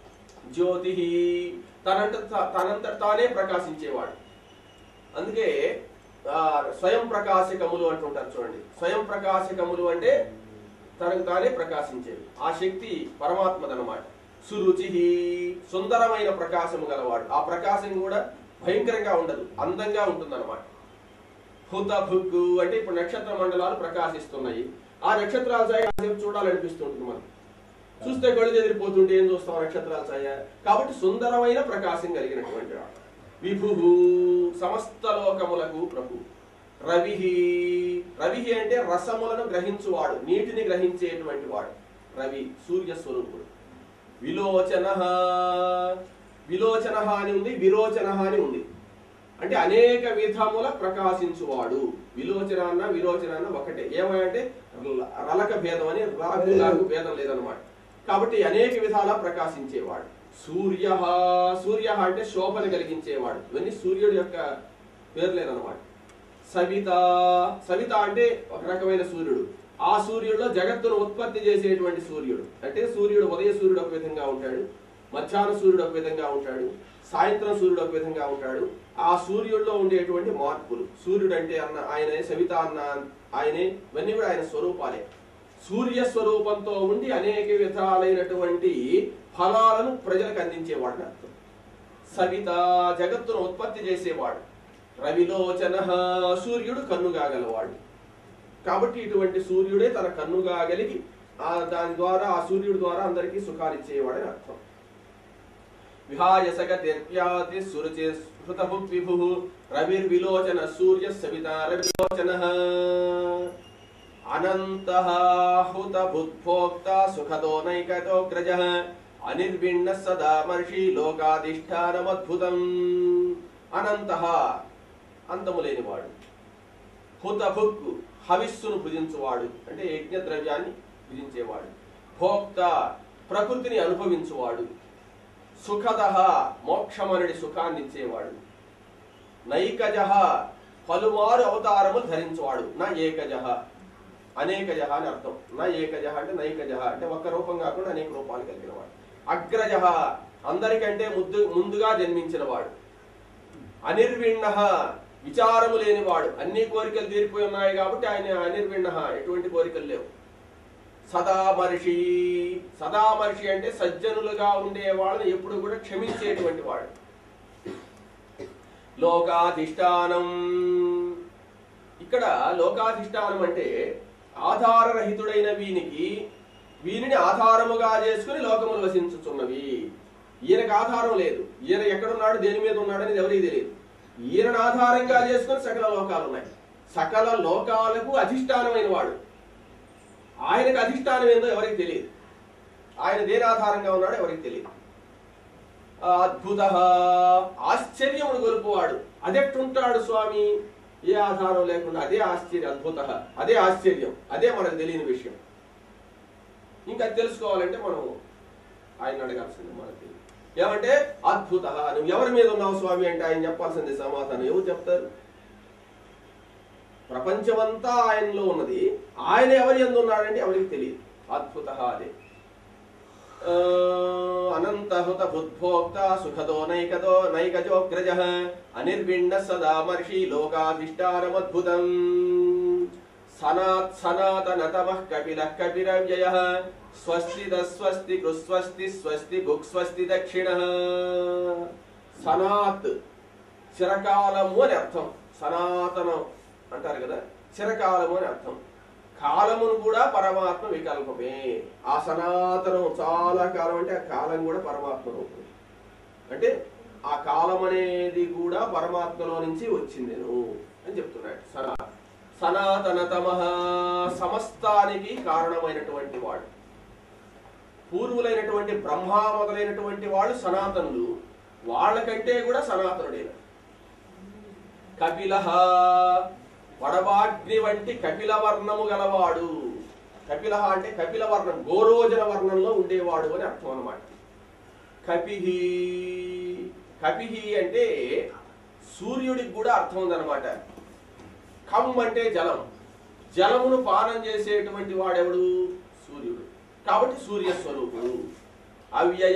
జ్యోతి తనంత తానే ప్రకాశించేవాడు. అందుకే స్వయం ప్రకాశకములు అంటుంటారు చూడండి. స్వయం ప్రకాశకములు అంటే తనకు తానే ప్రకాశించేది. ఆ శక్తి పరమాత్మదనమాట. సురుచి సుందరమైన ప్రకాశము గలవాడు. ఆ ప్రకాశం కూడా భయంకరంగా ఉండదు, అందంగా ఉంటుందన్నమాట. హుత భుక్కు అంటే ఇప్పుడు నక్షత్ర మండలాలు ప్రకాశిస్తున్నాయి. ఆ నక్షత్రాల ఛాయ చూడాలనిపిస్తుంటుంది. మనం చూస్తే కళ్ళు ఎదిరిపోతుంటే ఏం చూస్తాం నక్షత్రాల ఛాయ. కాబట్టి సుందరమైన ప్రకాశం కలిగినటువంటి వాడు. విభు సమస్త లోకములకు ప్రభు. రవి రవి అంటే రసములను గ్రహించువాడు, నీటిని గ్రహించేటువంటి వాడు రవి, సూర్య స్వరూపుడు. విలోచన విలోచన అని ఉంది, విరోచన అని ఉంది. అంటే అనేక విధముల ప్రకాశించువాడు. విలోచన అన్న విరోచన అన్న ఒకటే. ఏమంటే రలక భేదం అని, రాగు భేదం లేదనమాట. కాబట్టి అనేక విధాల ప్రకాశించేవాడు. సూర్య సూర్య అంటే శోభను కలిగించేవాడు. ఇవన్నీ సూర్యుడి యొక్క పేర్లేనమాట. సవిత సవిత అంటే ఒక రకమైన సూర్యుడు. ఆ సూర్యుడిలో జగత్తును ఉత్పత్తి చేసేటువంటి సూర్యుడు. అంటే సూర్యుడు ఉదయ సూర్యుడు ఒక విధంగా ఉంటాడు, మధ్యాహ్న సూర్యుడు ఒక విధంగా ఉంటాడు, సాయంత్రం సూర్యుడు ఒక విధంగా ఉంటాడు. ఆ సూర్యుడిలో ఉండేటువంటి మార్పులు. సూర్యుడు అంటే అన్న ఆయనే, సవిత అన్న ఆయనే, ఇవన్నీ కూడా ఆయన స్వరూపాలే. సూర్య స్వరూపంతో ఉండి అనేక విధాలైనటువంటి ఫలాలను ప్రజలకు అందించేవాడు అర్థం. సవిత జగత్తును ఉత్పత్తి చేసేవాడు. రవిలోచన సూర్యుడు కన్నుగాగలవాడు. కాబట్టి ఇటువంటి సూర్యుడే తన కన్నుగాగలిగి దాని ద్వారా ఆ సూర్యుడి ద్వారా అందరికీ సుఖాలు ఇచ్చేవాడని అర్థం. విహాయసగతిర్వ్యాతి సురుచి హృతభుక్ విభు రవిర్విలోచన సూర్య సవిత రవిలోచన అనంతః హుతభుద్భోక్త సుఖదో నైకతోగ్రజః అనిర్విణ్ణ సదా మర్షి లోకాధిష్టానమద్భుతం. అనంతః అంతము లేనివాడు. హుతభుక్ హవిస్సును భుజించువాడు అంటే యజ్ఞ ద్రవ్యాన్ని భుజించేవాడు. భోక్త ప్రకృతిని అనుభవించువాడు. సుఖదః మోక్షమనుడి సుఖాన్ని ఇచ్చేవాడు. నైకజః పలుమారు అవతారములు ధరించువాడు. నా ఏకజః అనేకజః అని అర్థం. నా ఏకజః అంటే నైకజః అంటే ఒక్క రూపం కాకుండా అనేక రూపాలు కలిగిన వాడు. అగ్రజః అందరికంటే ముందుగా జన్మించిన వాడు. అనిర్విణ్ణ విచారము లేనివాడు. అన్ని కోరికలు తీరిపోయి ఉన్నాయి కాబట్టి ఆయన అనిర్విణ్ణ, ఎటువంటి కోరికలు లేవు. సదామర్షి సదామర్షి అంటే సజ్జనులుగా ఉండే వాళ్ళని ఎప్పుడు కూడా క్షమించేటువంటి వాడు. లోకాధిష్టానం ఇక్కడ లోకాధిష్టానం అంటే ఆధారరహితుడైన వీనిని ఆధారముగా చేసుకుని లోకములు వసించుచున్నవి. ఈయనకు ఆధారం లేదు. ఈయన ఎక్కడున్నాడు, దేని మీద ఉన్నాడు అనేది ఎవరికి తెలియదు. ఈయనను ఆధారంగా చేసుకుని సకల లోకాలు ఉన్నాయి. సకల లోకాలకు అధిష్టానమైన వాడు. ఆయనకు అధిష్టానం ఏందో ఎవరికి తెలియదు. ఆయన దేని ఆధారంగా ఉన్నాడో ఎవరికి తెలియదు. అద్భుత ఆశ్చర్యమును గొలుపువాడు. అదెట్టుంటాడు స్వామి, ఏ ఆధారం లేకుండా. అదే ఆశ్చర్యం. అద్భుత అదే ఆశ్చర్యం, అదే మనకు తెలియని విషయం. ఇంకా తెలుసుకోవాలంటే మనం ఆయన అడగాల్సింది. మనకు తెలియదు. ఏమంటే అద్భుత, నువ్వు ఎవరి మీద ఉన్నావు స్వామి అంటే ఆయన చెప్పాల్సింది సమాధానం. ఎవరు చెప్తారు? ప్రపంచమంతా ఆయనలో ఉన్నది. ఆయన ఎవరి యందు ఉన్నాడంటే ఎవరికి తెలియదు. అద్భుత అదే. అనంతహుత బుద్భోక్త సుఖదో నైకజోగ్రజః అనిర్విణ్ణ సదా మర్షి లోకాధిష్టానమద్భుతం. సనాతనతమః కపిలః కపిరవ్యయః స్వస్తి తస్వస్తి కృస్వస్తి స్వస్తి భుక్స్వస్తి దక్షిణః. సనాత్ చిరకాలము అని అర్థం. సనాతనం అంటారు కదా, చిరకాలము అని అర్థం. కాలమును కూడా పరమాత్మ వికల్పమే. ఆ సనాతనం చాలా కాలం అంటే ఆ కాలం కూడా పరమాత్మ రూపం. అంటే ఆ కాలం అనేది కూడా పరమాత్మలో నుంచి వచ్చింది అని చెప్తున్నాడు. సనాతనతమః సమస్తానికి కారణమైనటువంటి వాడు. పూర్వులైనటువంటి బ్రహ్మ మొదలైనటువంటి వాళ్ళు సనాతనులు. వాళ్ళకంటే కూడా సనాతనుడైన కపిలః వడబాగ్ని వంటి కపిల వర్ణము గలవాడు. కపిల అంటే కపిల వర్ణం, గోరోజన వర్ణంలో ఉండేవాడు అని అర్థం అన్నమాట. కపిహి కపిహి అంటే సూర్యుడికి కూడా అర్థం ఉందన్నమాట. కమ్ అంటే జలం. జలమును పానం చేసేటువంటి వాడెవడు? సూర్యుడు. కాబట్టి సూర్యస్వరూపుడు. అవ్యయ.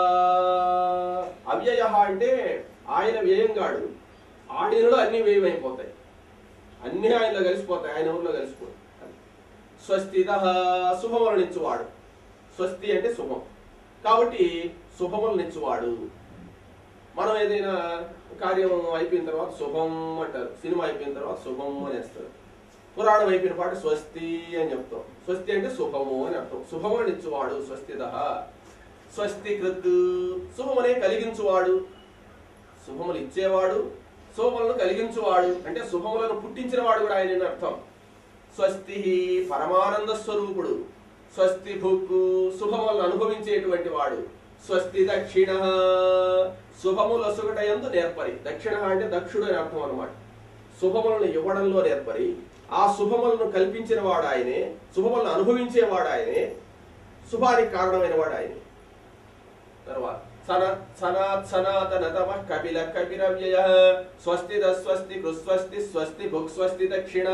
అవ్యయ అంటే ఆయన వ్యయంగాడు, ఆయనలో అన్ని వ్యయమైపోతాయి, అన్ని ఆయనలో కలిసిపోతాయి, ఆయన ఊరిలో కలిసిపోతాయి. స్వస్తిద శుభములనిచ్చువాడు. స్వస్తి అంటే శుభం, కాబట్టి శుభములనిచ్చువాడు. మనం ఏదైనా కార్యం అయిపోయిన తర్వాత శుభం అంటారు, సినిమా అయిపోయిన తర్వాత శుభం అని వేస్తారు, పురాణం అయిపోయిన పాటు స్వస్తి అని చెప్తాం. స్వస్తి అంటే శుభము అని అర్థం. శుభములనిచ్చువాడు స్వస్తిద. స్వస్తి కృత్ శుభమునే కలిగించువాడు. శుభములు ఇచ్చేవాడు, శుభములను కలిగించువాడు అంటే శుభములను పుట్టించిన వాడు కూడా ఆయన అర్థం. స్వస్తి పరమానంద స్వరూపుడు. స్వస్తి భుక్ శుభములను అనుభవించేటువంటి వాడు. స్వస్తి దక్షిణ శుభములొసగుటయందు నేర్పరి. దక్షిణ అంటే దక్షుడు అని అర్థం అన్నమాట. శుభములను ఇవ్వడంలో నేర్పరి, ఆ శుభములను కల్పించిన వాడు ఆయనే, శుభములను అనుభవించేవాడు ఆయనే, శుభానికి కారణమైన వాడు ఆయనే. తర్వాత సనాతనతమ కపిల కపిరవ్యయ స్వస్తి స్వస్తి కృస్వస్తి స్వస్తి భుక్ స్వస్తి దక్షిణ.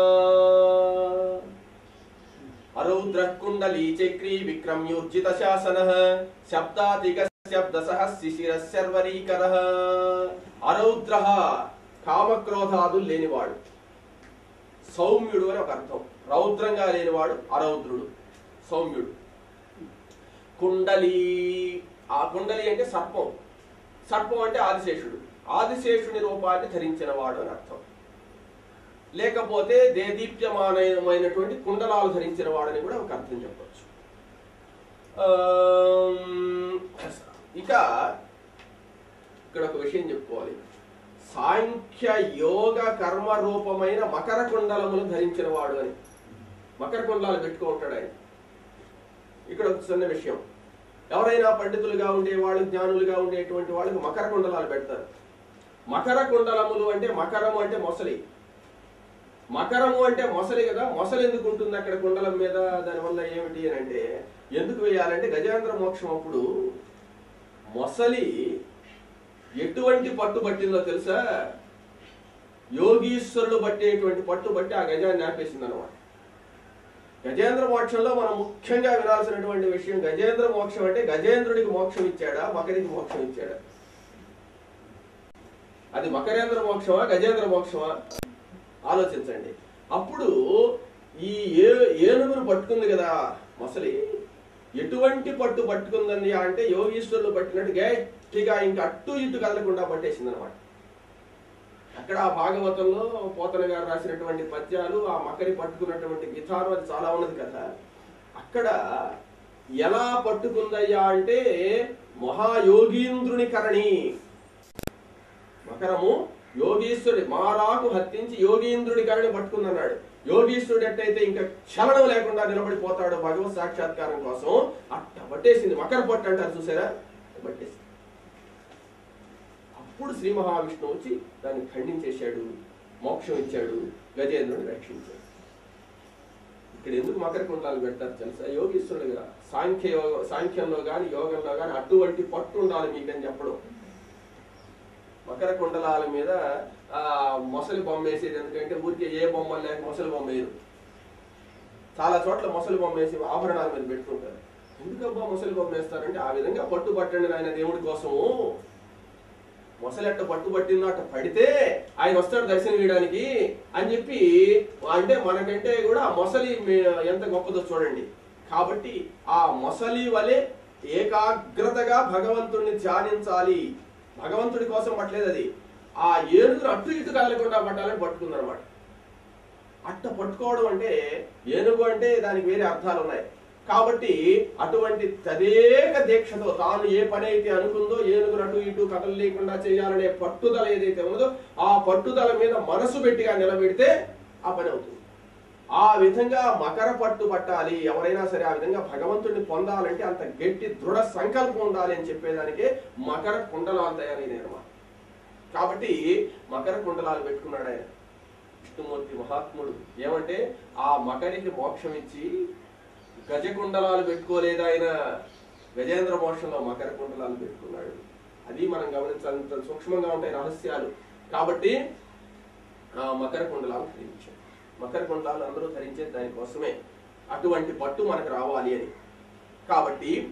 అరౌద్ర కుండలీ చక్రీ విక్రమ్యూర్జిత శాసన శబ్దాతిక శబ్దసః శిశిర శర్వరీకర. అరౌద్ర కామక్రోధాదులు లేనివాడు, సౌమ్యుడు అని ఒక అర్థం. రౌద్రంగా లేనివాడు అరౌద్రుడు, సౌమ్యుడు. కుండలి, ఆ కుండలి అంటే సర్పం. సర్పం అంటే ఆదిశేషుడు, ఆదిశేషుని రూపాన్ని ధరించిన వాడు అని అర్థం. లేకపోతే దేదీప్యమానమైనటువంటి కుండలాలు ధరించిన వాడని కూడా ఒక అర్థం చెప్పచ్చు. ఇక ఇక్కడ ఒక విషయం చెప్పుకోవాలి. సాంఖ్య యోగ కర్మ రూపమైన మకర కుండలములు ధరించిన వాడు అని. మకర కుండలాలు పెట్టుకుంటాడు ఆయన. ఇక్కడ ఒక చిన్న విషయం, ఎవరైనా పండితులుగా ఉండేవాళ్ళు, జ్ఞానులుగా ఉండేటువంటి వాళ్ళకి మకర కుండలాలు పెడతారు. మకర కుండలములు అంటే మకరము అంటే మొసలి, మకరము అంటే మొసలి కదా. మొసలి ఎందుకు ఉంటుంది అక్కడ కుండలం మీద? దానివల్ల ఏమిటి అని అంటే, ఎందుకు వేయాలంటే గజేంద్ర మోక్షం అప్పుడు మొసలి ఎటువంటి పట్టు పట్టిందో తెలుసా? యోగీశ్వరుడు పట్టేటువంటి పట్టు బట్టి ఆ గజాన్ని ఆపేసింది అనమాట. గజేంద్ర మోక్షంలో మనం ముఖ్యంగా వినాల్సినటువంటి విషయం, గజేంద్ర మోక్షం అంటే గజేంద్రుడికి మోక్షం ఇచ్చాడా, మకరికి మోక్షం ఇచ్చాడా? అది మకరేంద్ర మోక్షమా, గజేంద్ర మోక్షమా? ఆలోచించండి. అప్పుడు ఈ ఏనుగును పట్టుకుంది కదా మొసలి, ఎటువంటి పట్టు పట్టుకుందని అంటే యోగీశ్వరులు పట్టినట్టు గట్టిగా ఇంకా అట్టు ఇటు కదలకుండా పట్టేసింది అనమాట. అక్కడ ఆ భాగవతంలో పోతన గారు రాసినటువంటి పద్యాలు, ఆ మకరి పట్టుకున్నటువంటి విధానం అది చాలా ఉన్నది కదా. అక్కడ ఎలా పట్టుకుందయ్యా అంటే మహాయోగీంద్రుని కరణి. మకరము యోగీశ్వరుడి మారాకు హత్తించి యోగీంద్రుడి కరణి పట్టుకుందన్నాడు. యోగీశ్వరుడు ఎట్టయితే ఇంకా చలనం లేకుండా నిలబడిపోతాడు భగవత్ సాక్షాత్కారం కోసం, అట్ట పట్టేసింది. మకర పట్టు అంటారు చూసారా, పట్టేసింది. అప్పుడు శ్రీ మహావిష్ణువు వచ్చి దాన్ని ఖండించేశాడు, మోక్షం ఇచ్చాడు, గజేంద్రుడిని రక్షించాడు. ఇక్కడ ఎందుకు మకర కుండలాలు పెడతారు తెలుసా? యోగీశ్వరుడుగా సాంఖ్యంలో గాని యోగంలో గాని అటువంటి పట్టు ఉండాలి మీకని చెప్పడం. మకర కుండలాల మీద మొసలి బొమ్మ వేసేది ఎందుకంటే ఊరికే ఏ బొమ్మ లేక మొసలి బొమ్మ వేయరు. చాలా చోట్ల మొసలి బొమ్మ వేసి ఆభరణాల మీద పెట్టుకుంటారు. ఎందుకబ్బా మొసలి బొమ్మ వేస్తారంటే ఆ విధంగా పట్టు పట్టండి ఆయన దేవుడి కోసము. మొసలి అట్ట పట్టు పట్టిందో అట్ట పడితే ఆయన వస్తాడు దర్శనం ఇవ్వడానికి అని చెప్పి, అంటే మనకంటే కూడా ఆ మొసలి ఎంత గొప్పదో చూడండి. కాబట్టి ఆ మొసలి వలె ఏకాగ్రతగా భగవంతుడిని ధ్యానించాలి. భగవంతుడి కోసం పట్టలేదు అది, ఆ ఏనుగును అటు ఇటు కదలకుండా పట్టాలని పట్టుకుందనమాట. అట్ట పట్టుకోవడం అంటే, ఏనుగు అంటే దానికి వేరే అర్థాలు ఉన్నాయి కాబట్టి అటువంటి తదేక దీక్షతో తాను ఏ పని అయితే అనుకుందో ఏనుగును అటు ఇటు కదలలేకుండా చేయాలనే పట్టుదల ఏదైతే ఉన్నదో ఆ పట్టుదల మీద మనసు పెట్టిగా నిలబెడితే ఆ పని అవుతుంది. ఆ విధంగా మకర పట్టు పట్టాలి ఎవరైనా సరే. ఆ విధంగా భగవంతుడిని పొందాలంటే అంత గట్టి దృఢ సంకల్పం ఉండాలి అని చెప్పేదానికే మకర కుండలాలు తయారైన అనమాట. కాబట్టి మకర కుండలాలు పెట్టుకున్నాడు ఆయన విష్ణుమూర్తి మహాత్ముడు. ఏమంటే ఆ మకరికి మోక్షం ఇచ్చి గజకుండలాలు పెట్టుకోలేదు ఆయన. గజేంద్ర మోక్షంలో మకర కుండలాలు పెట్టుకున్నాడు. అది మనం గమనించాలంత సూక్ష్మంగా ఉంటాయి రహస్యాలు. కాబట్టి ఆ మకర కుండలాలు ధరించాడు. మకర కుండలాలు అందరూ ధరించేది దానికోసమే, అటువంటి పట్టు మనకు రావాలి అని. కాబట్టి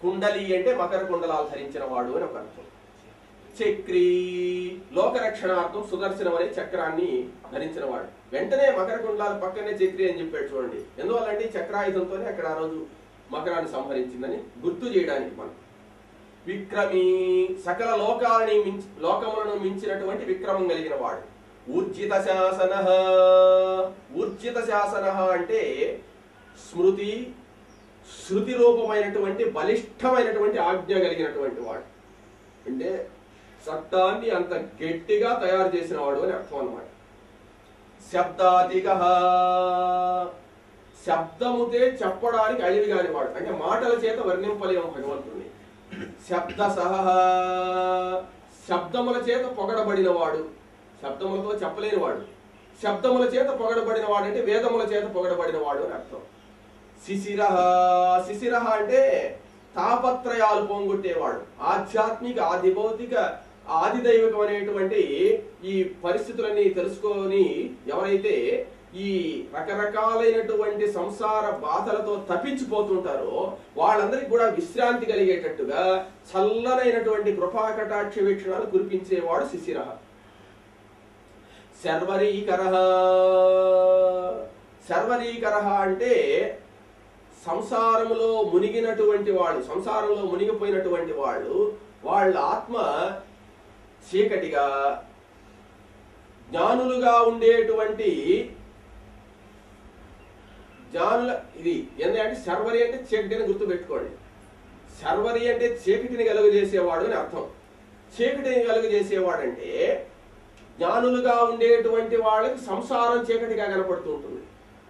కుండలి అంటే మకర కుండలాలు ధరించిన వాడు అని ఒక అర్థం. చక్రీ లోకరక్షణార్థం సుదర్శనం అనే చక్రాన్ని ధరించిన వాడు. వెంటనే మకర కుండలాల పక్కనే చక్రి అని చెప్పాడు చూడండి. ఎందువల్లంటే చక్రాయుధంతోనే అక్కడ ఆ రోజు మకరాన్ని సంహరించిందని గుర్తు చేయడానికి. మనం విక్రమీ సకల లోకములను మించినటువంటి విక్రమం కలిగిన వాడు. ఊర్జిత శాసన. ఊర్జిత శాసన అంటే శృతి రూపమైనటువంటి బలిష్టమైనటువంటి ఆజ్ఞ కలిగినటువంటి వాడు. అంటే చట్టాన్ని అంత గట్టిగా తయారు చేసిన వాడు అని అర్థం అన్నమాట. శబ్దాధిక. శబ్దముతే చెప్పడానికి అழிవి కాని వాడు, అంటే మాటల చేత వర్ణింపలేము భగవంతుడిని. శబ్ద సహ. శబ్దముల చేత పొగడబడిన వాడు, శబ్దములతో చెప్పలేని వాడు. శబ్దముల చేత పొగడబడిన వాడు అంటే వేదముల చేత పొగడబడిన వాడు అని అర్థం. శిశిర. శిశిర అంటే తాపత్రయాలు పోగొట్టేవాడు. ఆధ్యాత్మిక ఆదిభౌతిక ఆదిదైవికం అనేటువంటి ఈ పరిస్థితులన్నీ తెలుసుకొని ఎవరైతే ఈ రకరకాలైనటువంటి సంసార బాధలతో తప్పించిపోతుంటారో వాళ్ళందరికీ కూడా విశ్రాంతి కలిగేటట్టుగా చల్లనైనటువంటి కృపాకటాక్ష వీక్షణాలు కురిపించేవాడు శిశిర. శర్వరీకర. శర్వరీకర అంటే సంసారంలో మునిగినటువంటి వాళ్ళు, సంసారంలో మునిగిపోయినటువంటి వాళ్ళు, వాళ్ళ ఆత్మ చీకటిగా జ్ఞానులుగా ఉండేటువంటి జ్ఞానుల ఇది ఏంటంటే శర్వరి అంటే చీకటిని గుర్తుపెట్టుకోండి. శర్వరి అంటే చీకటిని కలుగజేసేవాడు అని అర్థం. చీకటిని కలుగజేసేవాడు అంటే జ్ఞానులుగా ఉండేటువంటి వాళ్ళకి సంసారం చీకటిగా కనపడుతూ ఉంటుంది.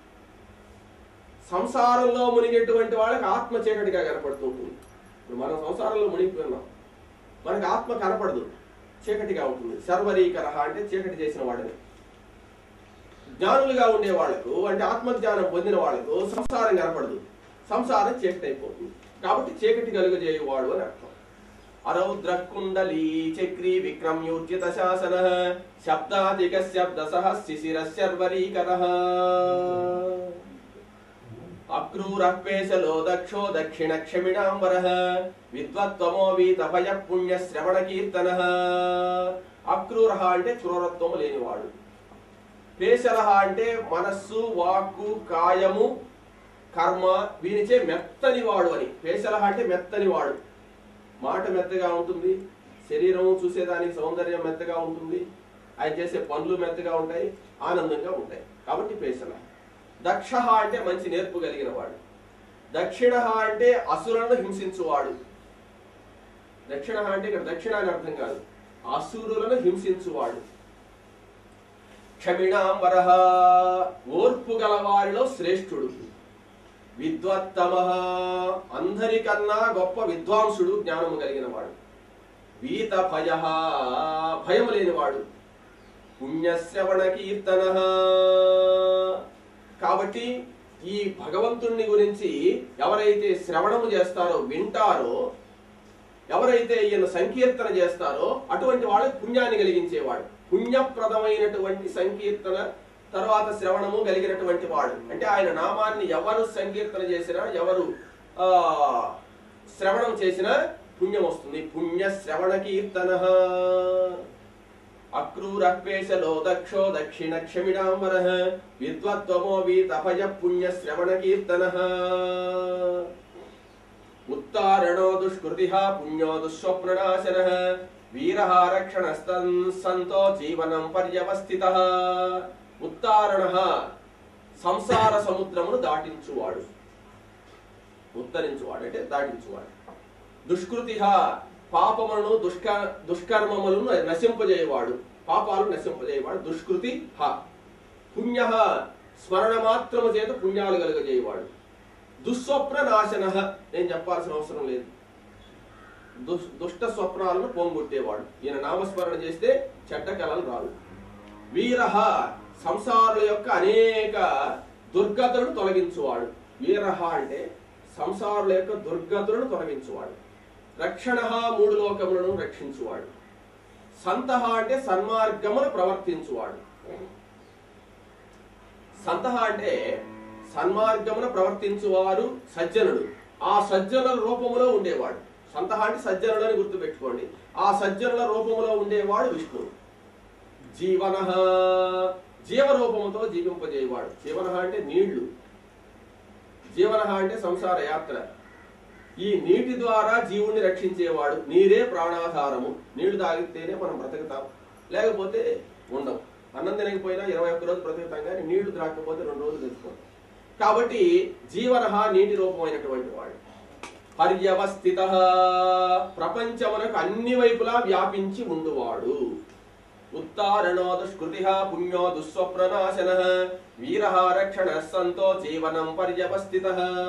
సంసారంలో మునిగేటువంటి వాళ్ళకి ఆత్మ చీకటిగా కనపడుతూ ఉంటుంది. ఇప్పుడు మనం సంసారంలో మునిగిపోయినాం, మనకి ఆత్మ కనపడదు, చీకటిగా ఉంటుంది. శర్వరీకర అంటే చీకటి చేసిన వాడని. జ్ఞానులుగా ఉండే వాళ్లకు అంటే ఆత్మజ్ఞానం పొందిన వాళ్లకు సంసారం కనపడదు, సంసారం చీకటి అయిపోతుంది. కాబట్టి చీకటి కలుగజేయువాడు అని అర్థం. అరౌద్ర కుండలీ చక్రీ విక్రమ్యూర్జిత శాసన శబ్దాధిక శబ్ద సహ శిశిర శర్వరీకర. అక్రూరఃపేశలో దక్షో దక్షిణ క్షమిణాంబరః విద్వత్వమో వీతభయ పుణ్య శ్రవణ కీర్తనః. అక్రూర అంటే క్రూరత్వము లేనివాడు. పేశల అంటే మనస్సు వాక్కు కాయము కర్మ వీనిచే మెత్తని వాడు అని. పేశల అంటే మెత్తని వాడు. మాట మెత్తగా ఉంటుంది, శరీరం చూసేదానికి సౌందర్యం మెత్తగా ఉంటుంది, ఆయన చేసే పనులు మెత్తగా ఉంటాయి, ఆనందంగా ఉంటాయి. కాబట్టి పేశల. దక్ష అంటే మంచి నేర్పు కలిగిన వాడు. దక్షిణ అంటే అసురులను హింసించువాడు. దక్షిణ అంటే ఇక్కడ దక్షిణ అని అర్థం కాదు, అసురులను హింసించువాడు. క్షమిణాంబర ఓర్పు గలవారిలో శ్రేష్ఠుడు. విద్వత్తమ అందరికన్నా గొప్ప విద్వాంసుడు, జ్ఞానము కలిగిన వాడు. వీత భయ భయం లేనివాడు. పుణ్యశ్రవణ కీర్తన. కాబట్టి ఈ భగవంతుణ్ణి గురించి ఎవరైతే శ్రవణము చేస్తారో, వింటారో, ఎవరైతే ఈయన సంకీర్తన చేస్తారో అటువంటి వాళ్ళకి పుణ్యాన్ని కలిగించేవాడు. పుణ్యప్రదమైనటువంటి సంకీర్తన తర్వాత శ్రవణము కలిగినటువంటి వాడు. అంటే ఆయన నామాన్ని ఎవరు సంకీర్తన చేసినా, ఎవరు శ్రవణం చేసినా పుణ్యం వస్తుంది. పుణ్య శ్రవణ కీర్తన. అక్రూరఃపేశలో దక్షో దక్షిణ క్షమిణాంబరః విద్వత్వమో వీతభయ పుణ్య శ్రవణ కీర్తన. ఉత్తారణో దుష్కృతిః పుణ్యో దుఃస్వప్ననాశనః వీరః రక్షణస్తన్ సంతో జీవనం పర్యవస్థితః. ఉత్తారణః సంసార సముద్రమును దాటించువాడు. ఉత్తరించువాడు అంటే దాటించువాడు. దుష్కృతిః పాపములను దుష్కర్మములను నశింపజేయవాడు, పాపాలను నశింపజేయవాడు. దుష్కృతి హ. పుణ్య స్మరణ మాత్రము చేత పుణ్యాలు కలుగజేయవాడు. దుస్వప్న నాశన నేను చెప్పాల్సిన అవసరం లేదు. దుష్ట స్వప్నాలను పోంగొట్టేవాడు. ఈయన నామస్మరణ చేస్తే చెడ్డ కళలు రావు. వీరహ సంసారుల యొక్క అనేక దుర్గతులను తొలగించువాడు. వీరహ అంటే సంసారుల యొక్క దుర్గతులను తొలగించువాడు. రక్షణ మూడు లోకములను రక్షించువాడు. సంతః అంటే సన్మార్గమును ప్రవర్తించువాడు. సంతః అంటే సన్మార్గమును ప్రవర్తించువారు సజ్జనుడు. ఆ సజ్జనుల రూపములో ఉండేవాడు. సంతః అంటే సజ్జనులని గుర్తుపెట్టుకోండి. ఆ సజ్జనుల రూపములో ఉండేవాడు విష్ణువు. జీవన, జీవరూపముతో జీవింపజేయవాడు. జీవన అంటే నీళ్లు, జీవన అంటే సంసార యాత్ర. ఈ నీటి ద్వారా జీవుణ్ణి రక్షించేవాడు. నీరే ప్రాణాధారము. నీళ్లు తాగితేనే మనం బ్రతుకుతాం, లేకపోతే ఉండం. అన్నం తినకపోయినా 21 రోజులు బ్రతుకుతాం, కానీ నీళ్లు త్రాకపోతే 2 రోజులు తెచ్చుకోండి. కాబట్టి జీవన నీటి రూపమైనటువంటి వాడు. పర్యవస్థిత, ప్రపంచమునకు అన్ని వైపులా వ్యాపించి ఉండువాడు. ఉత్తారణో దుష్కృతి పుణ్యో దుస్వప్ననాశన వీర రక్షణ సంతో జీవనం పర్యవస్థిత.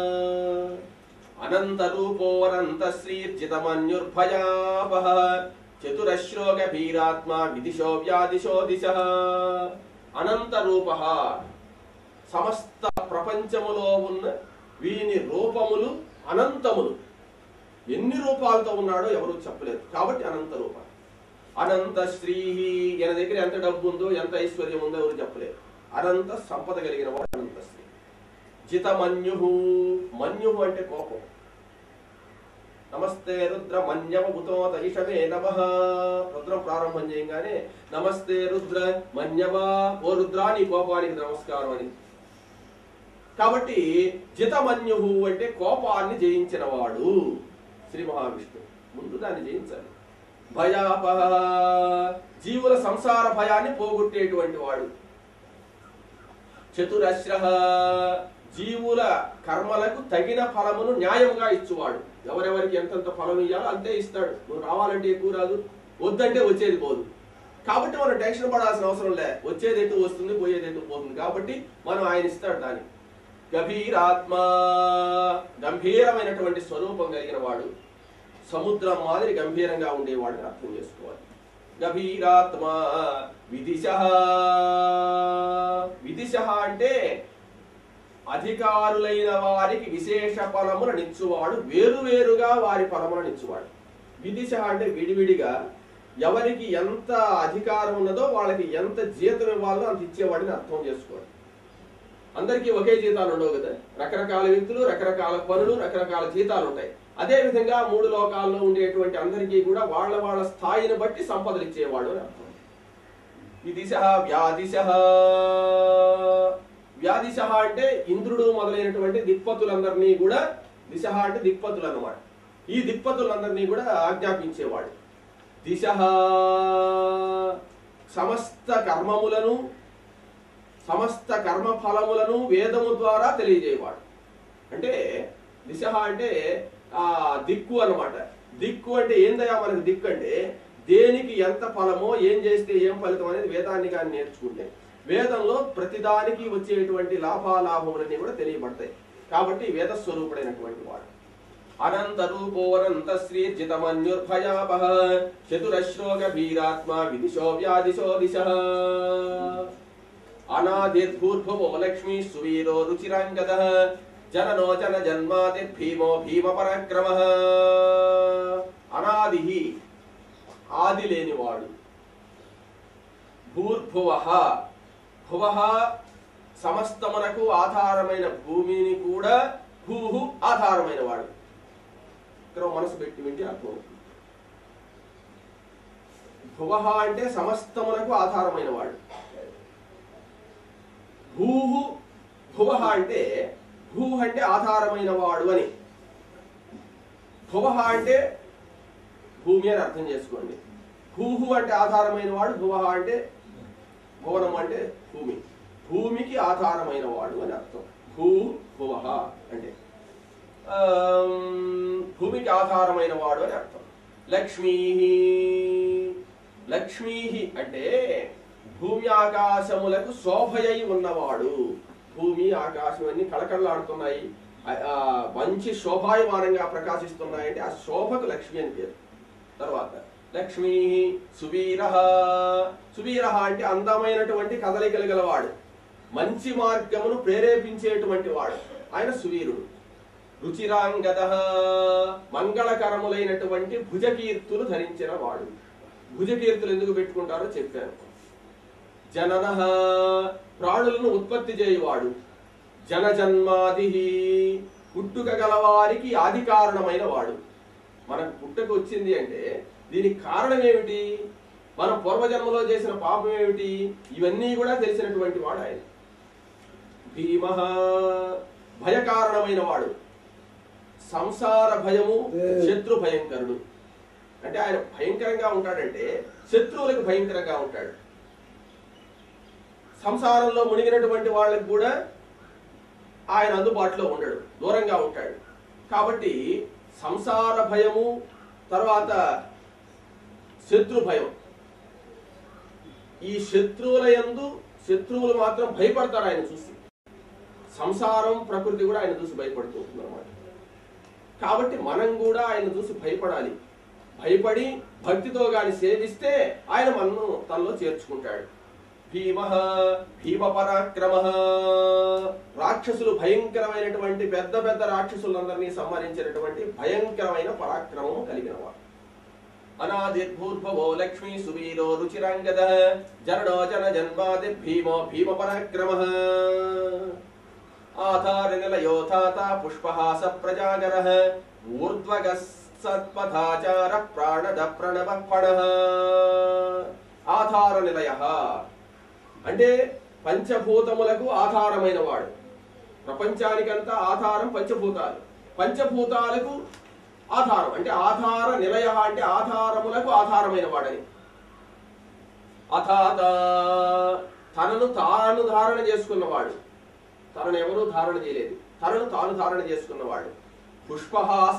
అనంత రూపో అనంత శ్రీర్జితమన్యుర్భయాపః చతురశ్రో గభీరాత్మా విదిశో వ్యాదిశో దిశ. అనంత రూప, సమస్త ప్రపంచములో ఉన్న వీని రూపములు అనంతములు. ఎన్ని రూపాలతో ఉన్నాడో ఎవరు చెప్పలేదు, కాబట్టి అనంత రూప. అనంత శ్రీ, ఈయన దగ్గర ఎంత డబ్బు ఉందో ఎంత ఐశ్వర్యం ఉందో ఎవరు చెప్పలేదు. అనంత సంపద కలిగిన వాడు అనంత శ్రీ. జితమన్యు, మన్యు అంటే కోపం. నమస్తే రుద్ర మన్యవ ఉతోత ఇషమే నమః. రుద్రం ప్రారంభం చేయగానే నమస్తే రుద్ర మన్యవా, ఓ రుద్రా నీ కోపానికి నమస్కారం అని. కాబట్టి జితమన్యు అంటే కోపాన్ని జయించిన వాడు శ్రీ మహావిష్ణువు. ముందు దాన్ని జయించాలి. భయాపహ, జీవుల సంసార భయాన్ని పోగొట్టేటువంటి వాడు. చతురశ్ర, జీవుల కర్మలకు తగిన ఫలమును న్యాయంగా ఇచ్చువాడు. ఎవరెవరికి ఎంతెంత ఫలం ఇయ్యాలో అంతే ఇస్తాడు. నువ్వు రావాలంటే ఎక్కువ రాదు, వద్దంటే వచ్చేది పోదు. కాబట్టి మనం టెన్షన్ పడాల్సిన అవసరం లే. వచ్చేది ఎటు వస్తుంది, పోయేది ఎటు పోతుంది. కాబట్టి మనం ఆయన ఇస్తాడు దాన్ని. గభీరాత్మ, గంభీరమైనటువంటి స్వరూపం కలిగిన వాడు. సముద్రం మాదిరి గంభీరంగా ఉండేవాడిని అర్థం చేసుకోవాలి. గభీరాత్మ విదిశ, విదిశ అంటే అధికారులైన వారికి విశేష ఫలములను ఇచ్చువాడు. వేరువేరుగా వారి ఫలములను ఇచ్చువాడు. విదిశ అంటే విడివిడిగా ఎవరికి ఎంత అధికారం ఉన్నదో వాళ్ళకి ఎంత జీతం ఇవ్వాలో అంత ఇచ్చేవాడిని అర్థం చేసుకోవాలి. అందరికీ ఒకే జీతాలు ఉండవు కదా. రకరకాల వ్యక్తులు, రకరకాల పనులు, రకరకాల జీతాలు ఉంటాయి. అదే విధంగా 3 లోకాల్లో ఉండేటువంటి అందరికీ కూడా వాళ్ళ వాళ్ళ స్థాయిని బట్టి సంపదలు ఇచ్చేవాడు అని అర్థం. విదిశ వ్యాదిశ, వ్యాదిశ అంటే ఇంద్రుడు మొదలైనటువంటి దిక్పతులందరినీ కూడా, దిశ అంటే దిక్పతులు అన్నమాట. ఈ దిక్పతులందరినీ కూడా ఆజ్ఞాపించేవాడు. దిశ సమస్త కర్మములను, సమస్త కర్మ ఫలములను వేదము ద్వారా తెలియజేయవాడు. అంటే దిశ అంటే ఆ దిక్కు అన్నమాట. దిక్కు అంటే ఏందయ్యా మనకు దిక్కు అంటే దేనికి ఎంత ఫలమో, ఏం చేస్తే ఏం ఫలితం అనేది వేదాన్ని కానీ నేర్చుకుంటే వేదంలో ప్రతిదానికి వచ్చేటువంటి లాభాలాభములన్నీ కూడా తెలియబడతాయి. కాబట్టి వేదస్వరూపుడైనటువంటి వాడు. అనంత రూపో అనంత శ్రీ జితమన్యుర్భయాపః చతురశ్రో గభీరాత్మా విదిశో వ్యాదిశో దిశ. అనాదిర్భూర్భువో లక్ష్మీ సువీరో రుచిరాంగదః జననో జన జన్మాదిర్భీమో భీమ పరాక్రమః. అనాదిహి, ఆది లేనివాడు. భూర్భువః, భువః సమస్తమునకు ఆధారమైన భూమిని కూడా భూహు ఆధారమైన వాడు. ఇక్కడ మనసు పెట్టి వింటే అర్థమవుతుంది. భువః అంటే సమస్తమునకు ఆధారమైన వాడు. భూహు, భువః అంటే భూ అంటే ఆధారమైన వాడు అని. భువః అంటే భూమి అని అర్థం చేసుకోండి. భూహు అంటే ఆధారమైన వాడు, భువః అంటే భువనం అంటే భూమి. భూమికి ఆధారమైన వాడు అని అర్థం. భూ భువః అంటే భూమికి ఆధారమైన వాడు అని అర్థం. లక్ష్మీ, లక్ష్మీ అంటే భూమి ఆకాశములకు శోభయై ఉన్నవాడు. భూమి ఆకాశం అన్ని కళకళలాడుతున్నాయి, మంచి శోభాయమానంగా ప్రకాశిస్తున్నాయంటే ఆ శోభకు లక్ష్మి అని పేరు. తర్వాత లక్ష్మీ సువీర, సువీర అంటే అందమైనటువంటి కదలికలు గలవాడు, మంచి మార్గమును ప్రేరేపించేటువంటి వాడు, ఆయన సువీరుడు. రుచిరాంగద, మంగళకరములైనటువంటి భుజకీర్తులు ధరించిన వాడు. భుజకీర్తులు ఎందుకు పెట్టుకుంటారో చెప్పాను. జనన, ప్రాణులను ఉత్పత్తి చేయువాడు. జనజన్మాది, పుట్టుక గలవారికి ఆది కారణమైన వాడు. మనకు పుట్టుక వచ్చింది అంటే దీనికి కారణం ఏమిటి, మనం పూర్వజన్మలో చేసిన పాపం ఏమిటి, ఇవన్నీ కూడా తెలిసినటువంటి వాడు ఆయన. భీమ భయకారణమైన వాడు, సంసార భయము శత్రు భయంకరుడు. అంటే ఆయన భయంకరంగా ఉంటాడంటే శత్రువులకు భయంకరంగా ఉంటాడు. సంసారంలో మునిగినటువంటి వాళ్ళకి కూడా ఆయన అందుబాటులో ఉండడు, దూరంగా ఉంటాడు. కాబట్టి సంసార భయము, తర్వాత శత్రు భయం. ఈ శత్రువుల యందు శత్రువులు మాత్రం భయపడతారు ఆయన చూసి. సంసారం ప్రకృతి కూడా ఆయన చూసి భయపడుతూ ఉంటుంది అన్నమాట. కాబట్టి మనం కూడా ఆయన చూసి భయపడాలి. భయపడి భక్తితో గాని సేవిస్తే ఆయన మనను తనలో చేర్చుకుంటాడు. భీమ భీమ పరాక్రమ, రాక్షసులు భయంకరమైనటువంటి పెద్ద పెద్ద రాక్షసులందరినీ సంహరించినటువంటి భయంకరమైన పరాక్రమము కలిగిన వాడు. అనాదిర్భూర్భవో లక్ష్మీ సువీరో రుచిరాంగద జనడో జన జన్మాది భీమో భీమ పరాక్రమ. ఆధార నిలయోధాత పుష్పహాస ప్రజాగర ఊర్ధ్వగ సత్పథాచార ప్రాణద ప్రణవ ఫణ. ఆధార నిలయ అంటే పంచభూతములకు ఆధారమైన వాడు. ప్రపంచానికంతా ఆధారం పంచభూతాలు. పంచభూతాలకు ఆధారం అంటే ఆధార నిలయ అంటే ఆధారములకు ఆధారమైన వాడని. అథాత తనను తాను ధారణ చేసుకున్నవాడు. తనను ఎవరూ ధారణ చేయలేదు, తనను తాను ధారణ చేసుకున్నవాడు. పుష్పహాస,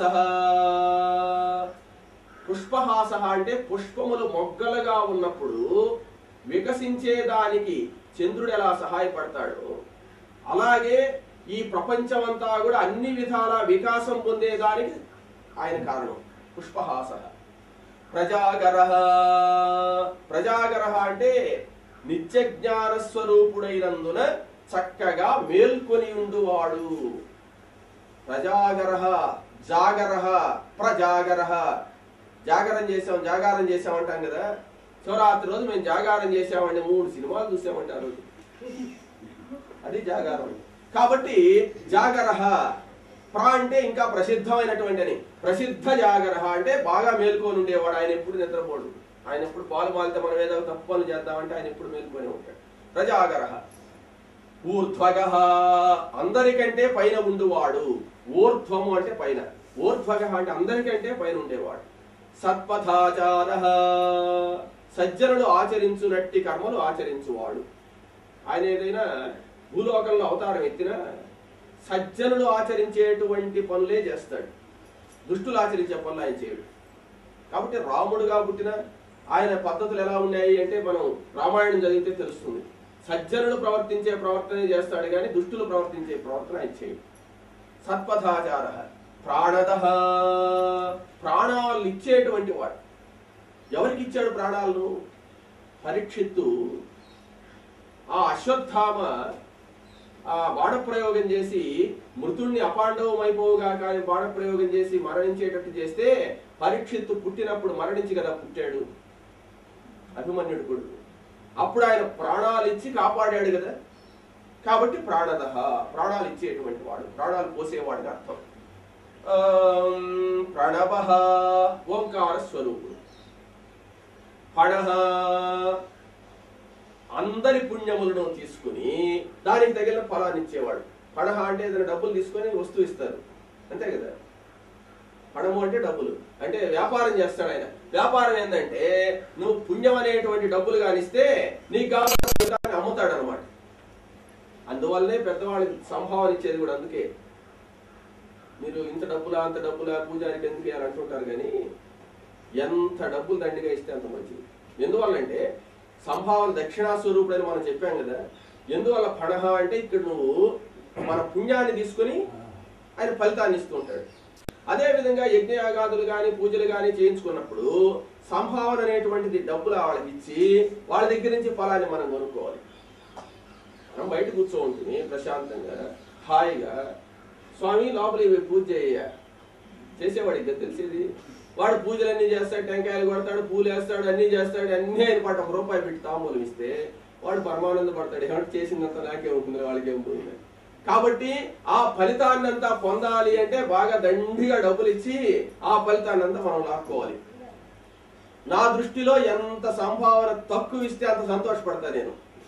పుష్పహాస అంటే పుష్పములు మొగ్గలుగా ఉన్నప్పుడు వికసించేదానికి చంద్రుడు ఎలా సహాయపడతాడో అలాగే ఈ ప్రపంచమంతా కూడా అన్ని విధాల వికాసం పొందేదానికి ఆయన కారణం. పుష్పహాస. ప్రజాగర, ప్రజాగర అంటే నిత్య జ్ఞాన స్వరూపుడైనందున చక్కగా మేల్కొని ఉండువాడు. ప్రజాగర, జాగర, ప్రజాగర. జాగరం చేసాం అంటాం కదా. శివరాత్రి రోజు మేము జాగారం చేసామంటే 3 సినిమాలు చూసామంటారు, అది జాగారం. కాబట్టి జాగర. ప్ర అంటే ఇంకా ప్రసిద్ధమైనటువంటి అని. ప్రసిద్ధ జాగర అంటే బాగా మేల్కొని ఉండేవాడు. ఆయన ఎప్పుడు నిద్రపోడు. ఆయన ఎప్పుడు పాలు మాలితే మనం ఏదో తప్పు పనులు చేద్దామంటే ఆయన ఎప్పుడు మేల్కొని ఉంటాడు. ప్రజాగర. ఊర్ధ్వగ అందరికంటే పైన ఉండువాడు. ఊర్ధ్వము అంటే పైన, ఊర్ధ్వగ అంటే అందరికంటే పైన ఉండేవాడు. సత్పథాచార సజ్జనుడు ఆచరించునట్టి కర్మలు ఆచరించువాడు. ఆయన ఏదైనా భూలోకంలో అవతారం ఎత్తినా సజ్జనుడు ఆచరించేటువంటి పనులే చేస్తాడు, దుష్టులు ఆచరించే పనులు ఆయన చేయడు. కాబట్టి రాముడుగా పుట్టిన ఆయన పద్ధతులు ఎలా ఉన్నాయి అంటే మనం రామాయణం చదివితే తెలుస్తుంది. సజ్జనుడు ప్రవర్తించే ప్రవర్తనే చేస్తాడు కానీ దుష్టులు ప్రవర్తించే ప్రవర్తన ఆయన చేయడు. సత్పథాచార. ప్రాణద ప్రాణాలు ఇచ్చేటువంటి వాడు. ఎవరికి ఇచ్చాడు ప్రాణాలను? పరీక్షిత్తు ఆ అశ్వత్థామ ఆ బాణప్రయోగం చేసి మృతుణ్ణి అపాండవం అయిపోగా కానీ బాణప్రయోగం చేసి మరణించేటట్టు చేస్తే పరీక్షిత్తు పుట్టినప్పుడు మరణించి కదా పుట్టాడు, అభిమన్యుడు కొడుకు. అప్పుడు ఆయన ప్రాణాలు ఇచ్చి కాపాడాడు కదా. కాబట్టి ప్రాణద ప్రాణాలు ఇచ్చేటువంటి వాడు, ప్రాణాలు పోసేవాడిని అర్థం. ప్రణవ ఓంకార స్వరూపుడు. ఫణ అందరి పుణ్యములను తీసుకుని దానికి తగిన ఫలాన్ని ఇచ్చేవాడు. ఫణ అంటే ఏదైనా డబ్బులు తీసుకొని వస్తువు ఇస్తారు అంతే కదా. ఫణము అంటే డబ్బులు, అంటే వ్యాపారం చేస్తాడు ఆయన. వ్యాపారం ఏంటంటే నువ్వు పుణ్యం అనేటువంటి డబ్బులు కానిస్తే నీకు కావాల్సిన అమ్ముతాడు అనమాట. అందువల్లనే పెద్దవాళ్ళకి సంభావన ఇచ్చేది కూడా అందుకే. మీరు ఇంత డబ్బులా అంత డబ్బులా పూజారికి ఎందుకు అని అంటుంటారు కానీ ఎంత డబ్బులు దండిగా ఇస్తే అంత మంచిది. ఎందువల్లంటే సంభావన దక్షిణా స్వరూపుడని మనం చెప్పాం కదా. ఎందువల్ల ఫణహ అంటే ఇక్కడ నువ్వు మన పుణ్యాన్ని తీసుకుని ఆయన ఫలితాన్ని ఇస్తూ ఉంటాడు. అదేవిధంగా యజ్ఞయాగాదులు కానీ పూజలు కానీ చేయించుకున్నప్పుడు సంభావన అనేటువంటిది డబ్బులు వాళ్ళకి ఇచ్చి వాళ్ళ దగ్గర నుంచి ఫలాన్ని మనం కొనుక్కోవాలి. మనం బయట కూర్చో ఉంటుంది ప్రశాంతంగా హాయిగా, స్వామి లోపలికి పూజ చేసేవాడికి తెలిసేది. వాడు పూజలన్నీ చేస్తాడు, టెంకాయలు కొడతాడు, పూలు వేస్తాడు, అన్నీ చేస్తాడు. అన్నీ ఆయన పాటు ₹1 పెట్టి తాంబూలం ఇస్తే వాడు పరమానంద పడతాడు. ఏమంటే చేసినంత నాకే ఉంటుంది, వాళ్ళకేం పోయింది. కాబట్టి ఆ ఫలితాన్ని అంతా పొందాలి అంటే బాగా దండిగా డబ్బులు ఇచ్చి ఆ ఫలితాన్ని అంతా మనం లాక్కోవాలి. నా దృష్టిలో ఎంత సంభావన తక్కువ ఇస్తే అంత సంతోషపడతా నేను.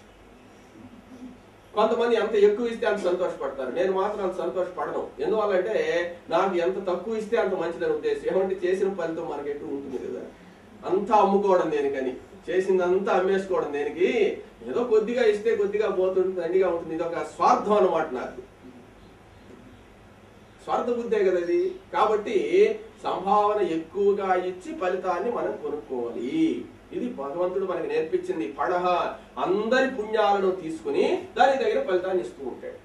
కొంతమంది ఎంత ఎక్కువ ఇస్తే అంత సంతోషపడతారు, నేను మాత్రం అంత సంతోషపడను. ఎందువల్లంటే నాకు ఎంత తక్కువ ఇస్తే అంత మంచిదని ఉద్దేశం. ఏమంటే చేసిన ఫలితం మనకి ఎక్కువ ఉంటుంది కదా. అంతా అమ్ముకోవడం దేనికని, చేసిందంతా అమ్మేసుకోవడం దేనికి? ఏదో కొద్దిగా ఇస్తే కొద్దిగా పోతుంది, దండిగా ఉంటుంది. ఇది ఒక స్వార్థం అన్నమాట. నాకు స్వార్థ బుద్ధే కదా ఇది. కాబట్టి సంభావన ఎక్కువగా ఇచ్చి ఫలితాన్ని మనం కొనుక్కోవాలి. ఇది భగవంతుడు మనకి నేర్పించింది. పడహ అందరి పుణ్యాలను తీసుకుని దానికి తగిన ఫలితాన్ని ఇస్తూ ఉంటాడు.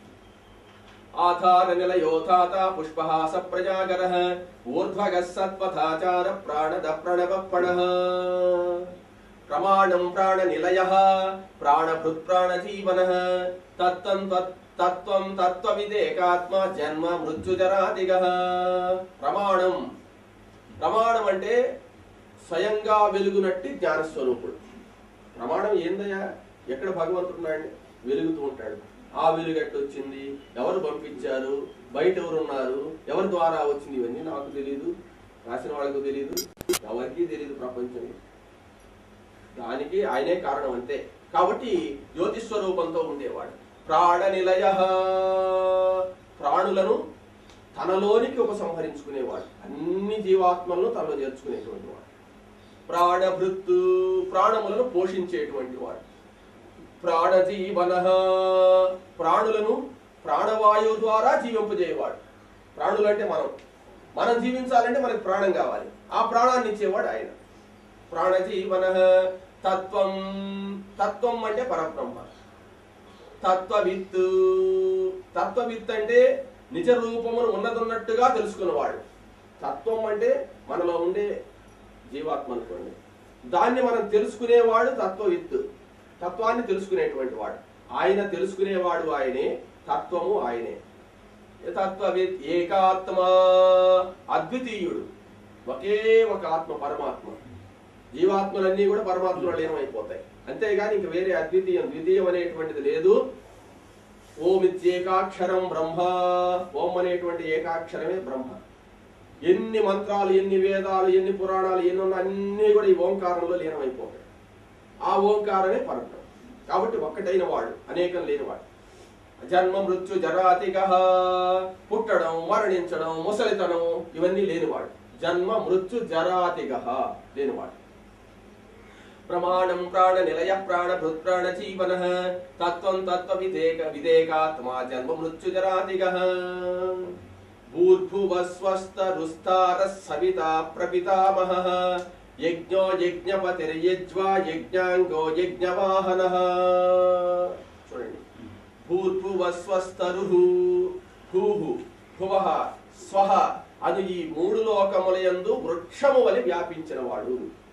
ఆధార నిలయోధాత పుష్పహాస ప్రజాగర ఊర్ధ్వగ సత్పథాచార ప్రాణద ప్రణవ పడః ప్రమాణం ప్రాణ నిలయ ప్రాణభృత్ ప్రాణ జీవన తత్వం తత్వవిదేకాత్మ జన్మ మృత్యుజరాదిగ. ప్రమాణం, ప్రమాణం అంటే స్వయంగా వెలుగునట్టి జ్ఞానస్వరూపుడు. ప్రమాణం ఏందయ్యా? ఎక్కడ భగవంతుడు ఉన్నాడు? వెలుగుతూ ఉంటాడు. ఆ వెలుగు ఎట్టొచ్చింది, ఎవరు పంపించారు, బయట ఎవరున్నారు, ఎవరి ద్వారా వచ్చింది, ఇవన్నీ నాకు తెలియదు, రాసిన వాళ్ళకు తెలియదు, ఎవరికి తెలియదు ప్రపంచంలో. దానికి ఆయనే కారణం అంతే. కాబట్టి జ్యోతిస్వరూపంతో ఉండేవాడు. ప్రాణ నిలయ, ప్రాణులను తనలోనికి ఉపసంహరించుకునేవాడు, అన్ని జీవాత్మలను తనలో చేర్చుకునేటువంటి వాడు. ప్రాణభృత్తు, ప్రాణములను పోషించేటువంటి వాడు. ప్రాణజీవన, ప్రాణులను ప్రాణవాయువు ద్వారా జీవింపజేయవాడు. ప్రాణులు అంటే మనం జీవించాలంటే మనకి ప్రాణం కావాలి, ఆ ప్రాణాన్ని ఇచ్చేవాడు ఆయన. ప్రాణజీవన. తత్వం, తత్వం అంటే పరబ్రహ్మ. తత్వవిత్, తత్వవిత్ అంటే నిజ రూపమును ఉన్నదన్నట్టుగా తెలుసుకున్నవాడు. తత్వం అంటే మనలో ఉండే జీవాత్మ అనుకోండి, దాన్ని మనం తెలుసుకునేవాడు తత్వవిత్. తత్వాన్ని తెలుసుకునేటువంటి వాడు ఆయన. తెలుసుకునేవాడు ఆయనే, తత్వము ఆయనే. తత్వవిత్ ఏకాత్మ, అద్వితీయుడు. ఒకే ఒక ఆత్మ, పరమాత్మ. జీవాత్మలన్నీ కూడా పరమాత్మలో లీనమైపోతాయి, అంతేగాని ఇంక వేరే అద్వితీయం, ద్వితీయం అనేటువంటిది లేదు. ఓమిత్యేకాక్షరం బ్రహ్మ, ఓం అనేటువంటి ఏకాక్షరమే బ్రహ్మ. ఎన్ని మంత్రాలు, ఎన్ని వేదాలు, ఎన్ని పురాణాలు, ఎన్ని ఉన్న అన్నీ కూడా ఈ ఓంకారంలో లీనమైపోతాయి. ఆ ఓంకారమే పరబ్రహ్మ. కాబట్టి ఒక్కటైన వాడు, అనేకం లేనివాడు. జన్మ మృత్యు జరాతిగ, పుట్టడం, మరణించడం, ముసలితనం ఇవన్నీ లేనివాడు. జన్మ మృత్యు జరాతిగ లేనివాడు. ప్రమాణం ప్రాణ నిలయ ప్రాణభృత్ ప్రాణ జీవన తత్వం విదేకాత్మ జన్మ మృత్యు జరాతిగ. భూర్భువ స్వస్తరుస్తార సవితా ప్రపితామహ యజ్ఞో యజ్ఞపతిర్యజ్వా యజ్ఞాంగో యజ్ఞవాహనః. చూడండి, భూర్భువ స్వస్తరుః, భూః భువః స్వః అను ఈ మూడు లోకములయందు వృక్షము వలె వ్యాపించిన వాడు.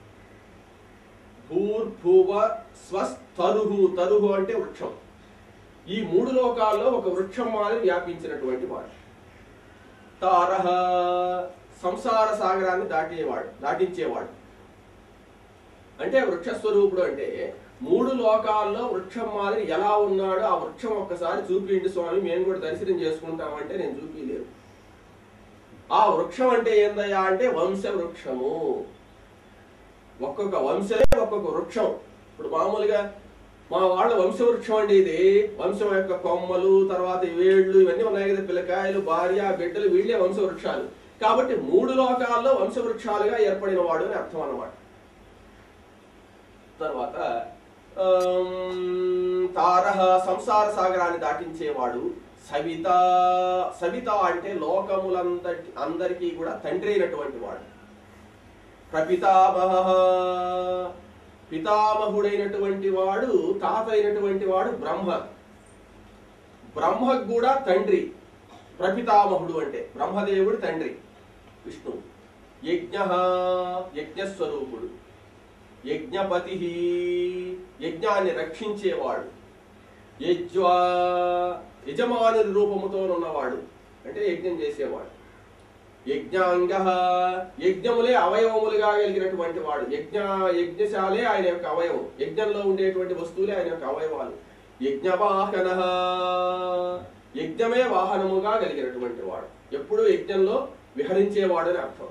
భూర్భువ స్వస్తరుః, తరుః అంటే వృక్షం. ఈ మూడు లోకాల్లో ఒక వృక్షం వలె వ్యాపించినటువంటి వాడు. తారః, సంసార సాగరాన్ని దాటించేవాడు. అంటే వృక్షస్వరూపుడు అంటే మూడు లోకాల్లో వృక్షం మాదిరి ఎలా ఉన్నాడో ఆ వృక్షం ఒక్కసారి చూపిండి స్వామి, మేము కూడా దర్శనం చేసుకుంటామంటే నేను చూపించలేరు. ఆ వృక్షం అంటే ఏందయ్యా అంటే వంశ వృక్షము. ఒక్కొక్క వంశమే ఒక్కొక్క వృక్షం. ఇప్పుడు మామూలుగా మా వాళ్ళ వంశవృక్షం అండి ఇది. వంశం యొక్క కొమ్మలు, తర్వాత వేళ్ళు ఇవన్నీ ఉన్నాయి కదా, పిల్లకాయలు, భార్య, బిడ్డలు, వీళ్ళే వంశవృక్షాలు. కాబట్టి మూడు లోకాల్లో వంశవృక్షాలుగా ఏర్పడిన వాడు అని అర్థం అన్నమాట. తర్వాత తారహ, సంసార సాగరాన్ని దాటించేవాడు. సవిత, సవిత అంటే అందరికీ కూడా తండ్రి అయినటువంటి వాడు. ప్రపితామహ, పితామహుడైనటువంటి వాడు, తాత అయినటువంటి వాడు బ్రహ్మ. బ్రహ్మకు కూడా తండ్రి ప్రపితామహుడు అంటే బ్రహ్మదేవుడు తండ్రి విష్ణువు. యజ్ఞ, యజ్ఞస్వరూపుడు. యజ్ఞపతి, యజ్ఞాన్ని రక్షించేవాడు. యజ్వా, యజమాని రూపముతో ఉన్నవాడు అంటే యజ్ఞం చేసేవాడు. యజ్ఞాంగ, యజ్ఞములే అవయవములుగా కలిగినటువంటి వాడు. యజ్ఞశాలే ఆయన యొక్క అవయవం. యజ్ఞంలో ఉండేటువంటి వస్తువులే ఆయన యొక్క అవయవాలు. యజ్ఞవాహన, యజ్ఞమే వాహనముగా కలిగినటువంటి వాడు, ఎప్పుడు యజ్ఞంలో విహరించేవాడు అని అర్థం.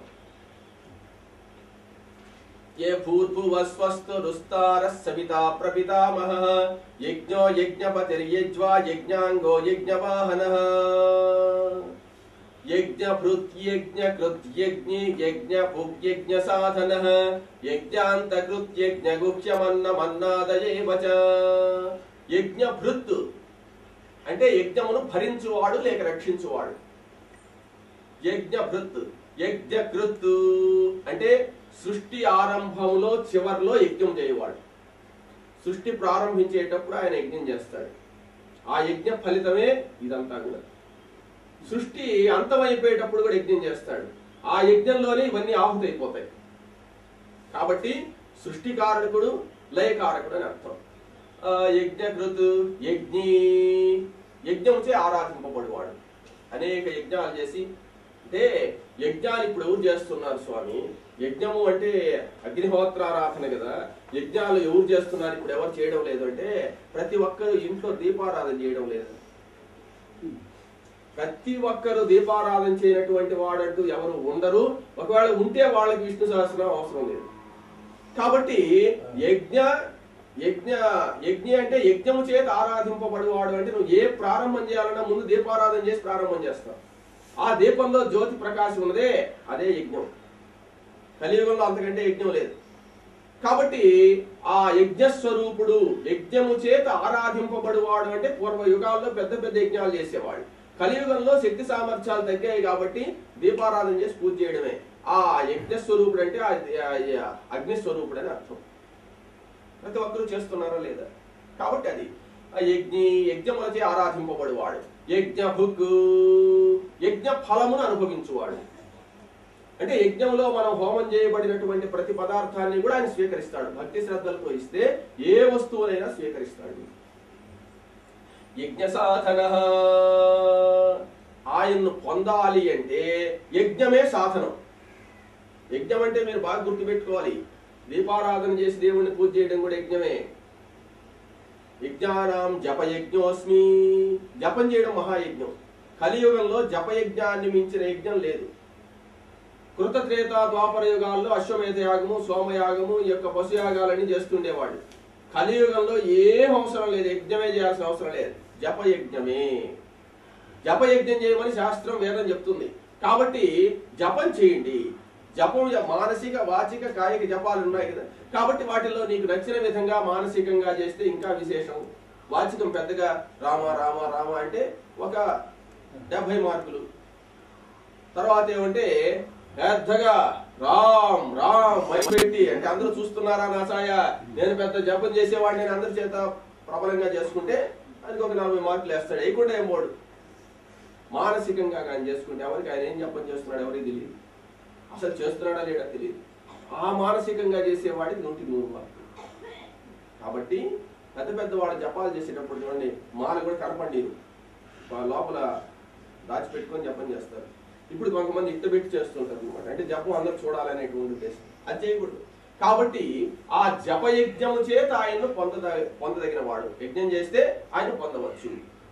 ఏ భూర్భువస్వస్తురుస్తారః సవితా ప్రపితామహః యజ్ఞో యజ్ఞపతిర్యజ్వా యజ్ఞాంగో యజ్ఞవాహనః యజ్ఞభృత్యజ్ఞకృత్యజ్ఞి యజ్ఞభుగ్యజ్ఞసాధనః యజ్ఞాంతకృత్యజ్ఞగుహ్యమన్నమన్నాదయేవ చ. యజ్ఞభృత్ అంటే యజ్ఞమును భరించువాడు లేక రక్షించువాడు. యజ్ఞభృత్. యజ్ఞకృత్ అంటే సృష్టి ఆరంభంలో చివర్లో యజ్ఞం చేయవాడు. సృష్టి ప్రారంభించేటప్పుడు ఆయన యజ్ఞం చేస్తాడు. ఆ యజ్ఞ ఫలితమే ఇదంతా కూడా. సృష్టి అంతమైపోయేటప్పుడు కూడా యజ్ఞం చేస్తాడు. ఆ యజ్ఞంలోనే ఇవన్నీ ఆహుతి అయిపోతాయి. కాబట్టి సృష్టికారకుడు లయకారకుడు అని అర్థం. యజ్ఞకృత్ యజ్ఞీ యజ్ఞంచే ఆరాధింపబడివాడు. అనేక యజ్ఞాలు చేసి, అంటే యజ్ఞాలు ఇప్పుడు ఎవరు చేస్తున్నారు స్వామి? యజ్ఞము అంటే అగ్నిహోత్రారాధన కదా. యజ్ఞాలు ఎవరు చేస్తున్నారు ఇప్పుడు? ఎవరు చేయడం లేదు అంటే ప్రతి ఒక్కరు ఇంట్లో దీపారాధన చేయడం లేదు. ప్రతి ఒక్కరు దీపారాధన చేయనటువంటి వాడంటూ ఎవరు ఉండరు. ఒకవేళ ఉంటే వాళ్ళకి విష్ణు సహస్రం అవసరం లేదు. కాబట్టి యజ్ఞ అంటే యజ్ఞము చేత ఆరాధింపబడివాడు అంటే నువ్వు ఏ ప్రారంభం చేయాలన్నా ముందు దీపారాధన చేసి ప్రారంభం చేస్తావు. ఆ దీపంలో జ్యోతి ప్రకాశం ఉన్నదే అదే యజ్ఞం. కలియుగంలో అంతకంటే యజ్ఞం లేదు. కాబట్టి ఆ యజ్ఞస్వరూపుడు, యజ్ఞము చేత ఆరాధింపబడివాడు అంటే పూర్వ యుగాల్లో పెద్ద పెద్ద యజ్ఞాలు చేసేవాడు. కలియుగంలో శక్తి సామర్థ్యాలు తగ్గాయి కాబట్టి దీపారాధన చేసి పూజ చేయడమే. ఆ యజ్ఞస్వరూపుడు అంటే అగ్నిస్వరూపుడు అని అర్థం. ప్రతి ఒక్కరూ చేస్తున్నారా లేదా? కాబట్టి అది యజ్ఞములచే ఆరాధింపబడివాడు. యజ్ఞభుక్ యజ్ఞ ఫలమును అనుభవించువాడు. అంటే యజ్ఞంలో మనం హోమం చేయబడినటువంటి ప్రతి పదార్థాన్ని కూడా ఆయన స్వీకరిస్తాడు. భక్తి శ్రద్ధలతో ఇస్తే ఏ వస్తువునైనా స్వీకరిస్తాడు. యజ్ఞ సాధన, ఆయన్ను పొందాలి అంటే యజ్ఞమే సాధనం. యజ్ఞం అంటే మీరు బాగా గుర్తుపెట్టుకోవాలి. దీపారాధన చేసి దేవుణ్ణి పూజ చేయడం కూడా యజ్ఞమే. యజ్ఞానాం జపయజ్ఞోస్మి, జపం చేయడం మహాయజ్ఞం. కలియుగంలో జపయజ్ఞాన్ని మించిన యజ్ఞం లేదు. కృత త్రేత ద్వాపర యుగాల్లో అశ్వమేధ యాగము, సోమయాగము, ఈ యొక్క పశుయాగాలని చేస్తుండేవాడు. కలియుగంలో ఏం అవసరం లేదు, యజ్ఞమే చేయాల్సిన అవసరం లేదు. జపయజ్ఞమే. జపయజ్ఞం చేయమని శాస్త్రం వేదం చెప్తుంది. కాబట్టి జపం చేయండి. జపం మానసిక వాచిక కాయిక జపాలు ఉన్నాయి కదా. కాబట్టి వాటిల్లో నీకు నచ్చిన విధంగా మానసికంగా చేస్తే ఇంకా విశేషం. వాచికం పెద్దగా రామ రామ రామ అంటే ఒక 70 మార్కులు. తర్వాత ఏమంటే పెద్దగా రామ్ రామ్ పెట్టి అంటే అందరూ చూస్తున్నారా నా సాయ, నేను పెద్ద జపం చేసేవాడిని, నేను అందరి చేత ప్రబలంగా చేసుకుంటే అది ఒక 40 మార్కులు వేస్తాడు. వేయకుండా ఏం పోడు. మానసికంగా ఆయన చేసుకుంటే ఎవరికి ఆయన ఏం జపం చేస్తున్నాడు ఎవరికి తెలియదు. అసలు చేస్తున్నాడా లేడా తెలియదు. ఆ మానసికంగా చేసేవాడికి 100 మార్కులు. కాబట్టి పెద్ద పెద్ద వాళ్ళు జపాలు చేసేటప్పుడు చూడండి, మాల కూడా కనపండి లోపల దాచిపెట్టుకొని జపం చేస్తారు. ఇప్పుడు కొంతమంది ఇట్టబెట్టి చేస్తుంటారు అనమాట. అంటే జపం అందరూ చూడాలనేటువంటి ఉద్దేశం. అది చేయకూడదు. కాబట్టి ఆ జపయజ్ఞము చేత ఆయన్ను పొందదగిన వాడు. యజ్ఞం చేస్తే ఆయన పొందవచ్చు.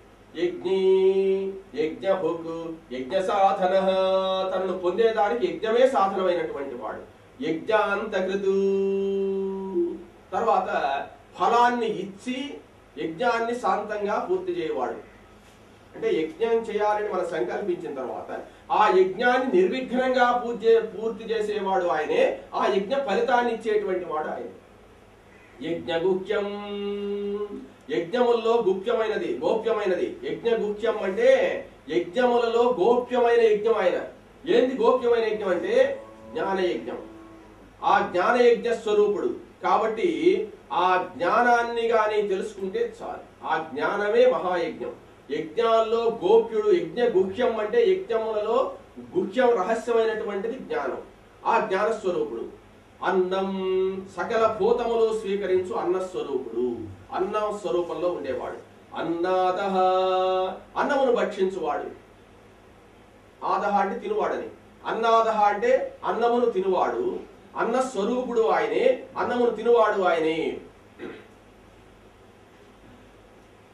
యజ్ఞభుక్ యజ్ఞ సాధన, తనను పొందేదానికి యజ్ఞమే సాధనమైనటువంటి వాడు. యజ్ఞాంతకృతు, తర్వాత ఫలాన్ని ఇచ్చి యజ్ఞాన్ని శాంతంగా పూర్తి చేయవాడు. అంటే యజ్ఞం చేయాలని మనం సంకల్పించిన తర్వాత ఆ యజ్ఞాన్ని నిర్విఘ్నంగా పూర్తి చేసేవాడు ఆయనే. ఆ యజ్ఞ ఫలితాన్ని ఇచ్చేటువంటి వాడు ఆయన. యజ్ఞగుహ్యం, యజ్ఞముల్లో గుప్యమైనది గోప్యమైనది. యజ్ఞ గుహ్యం అంటే యజ్ఞములలో గోప్యమైన యజ్ఞం ఆయన. ఏంది గోప్యమైన యజ్ఞం అంటే జ్ఞానయజ్ఞం. ఆ జ్ఞానయజ్ఞ స్వరూపుడు కాబట్టి ఆ జ్ఞానాన్ని గాని తెలుసుకుంటే చాలు. ఆ జ్ఞానమే మహాయజ్ఞం. యజ్ఞాల్లో గోప్యుడు. యజ్ఞ గుహ్యం అంటే యజ్ఞములలో గుహ్యం రహస్యమైనటువంటిది జ్ఞానం. ఆ జ్ఞాన స్వరూపుడు. అన్నం, సకల భూతములు స్వీకరించు అన్నస్వరూపుడు. అన్నం స్వరూపంలో ఉండేవాడు. అన్నాదహ, అన్నమును భక్షించువాడు. ఆదహ అంటే తినువాడని. అన్నాదహ అంటే అన్నమును తినువాడు. అన్న స్వరూపుడు ఆయనే, అన్నమును తినువాడు ఆయనే.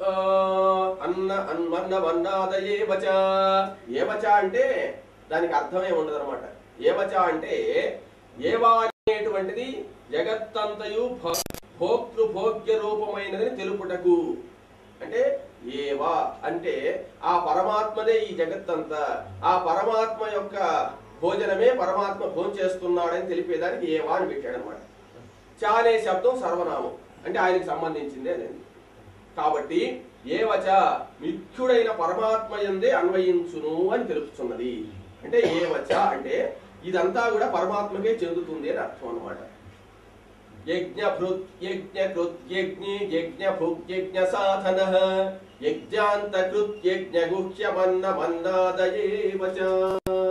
అన్నమన్నాదయేవచ. ఏవచ అంటే దానికి అర్థమే ఉండదు అనమాట. ఏవచ అంటే ఏవా అనేటువంటిది జగత్తంతయు భోక్తృభోగ్య రూపమైనదని తెలుపుటకు. అంటే ఏవా అంటే ఆ పరమాత్మదే ఈ జగత్తంతా, ఆ పరమాత్మ యొక్క భోజనమే పరమాత్మ భోంచేస్తున్నాడని తెలిపేదానికి ఏవా అని పెట్టాడు అనమాట. చ అనే శబ్దం సర్వనామం, అంటే ఆయనకి సంబంధించిందే అనేది. కాబట్టి ఏవచ మిథ్యుడైన పరమాత్మ యందే అన్వయించును అని తెలుపుతున్నది. అంటే ఏవచ అంటే ఇదంతా కూడా పరమాత్మకే చెందుతుంది అని అర్థం అన్నమాట. యజ్ఞభృత్ యజ్ఞకృత్ యజ్ఞి యజ్ఞభుక్ యజ్ఞ సాధనః యజ్ఞాంతకృత్ యజ్ఞగుహ్యమన్నమన్నాదయేవచ.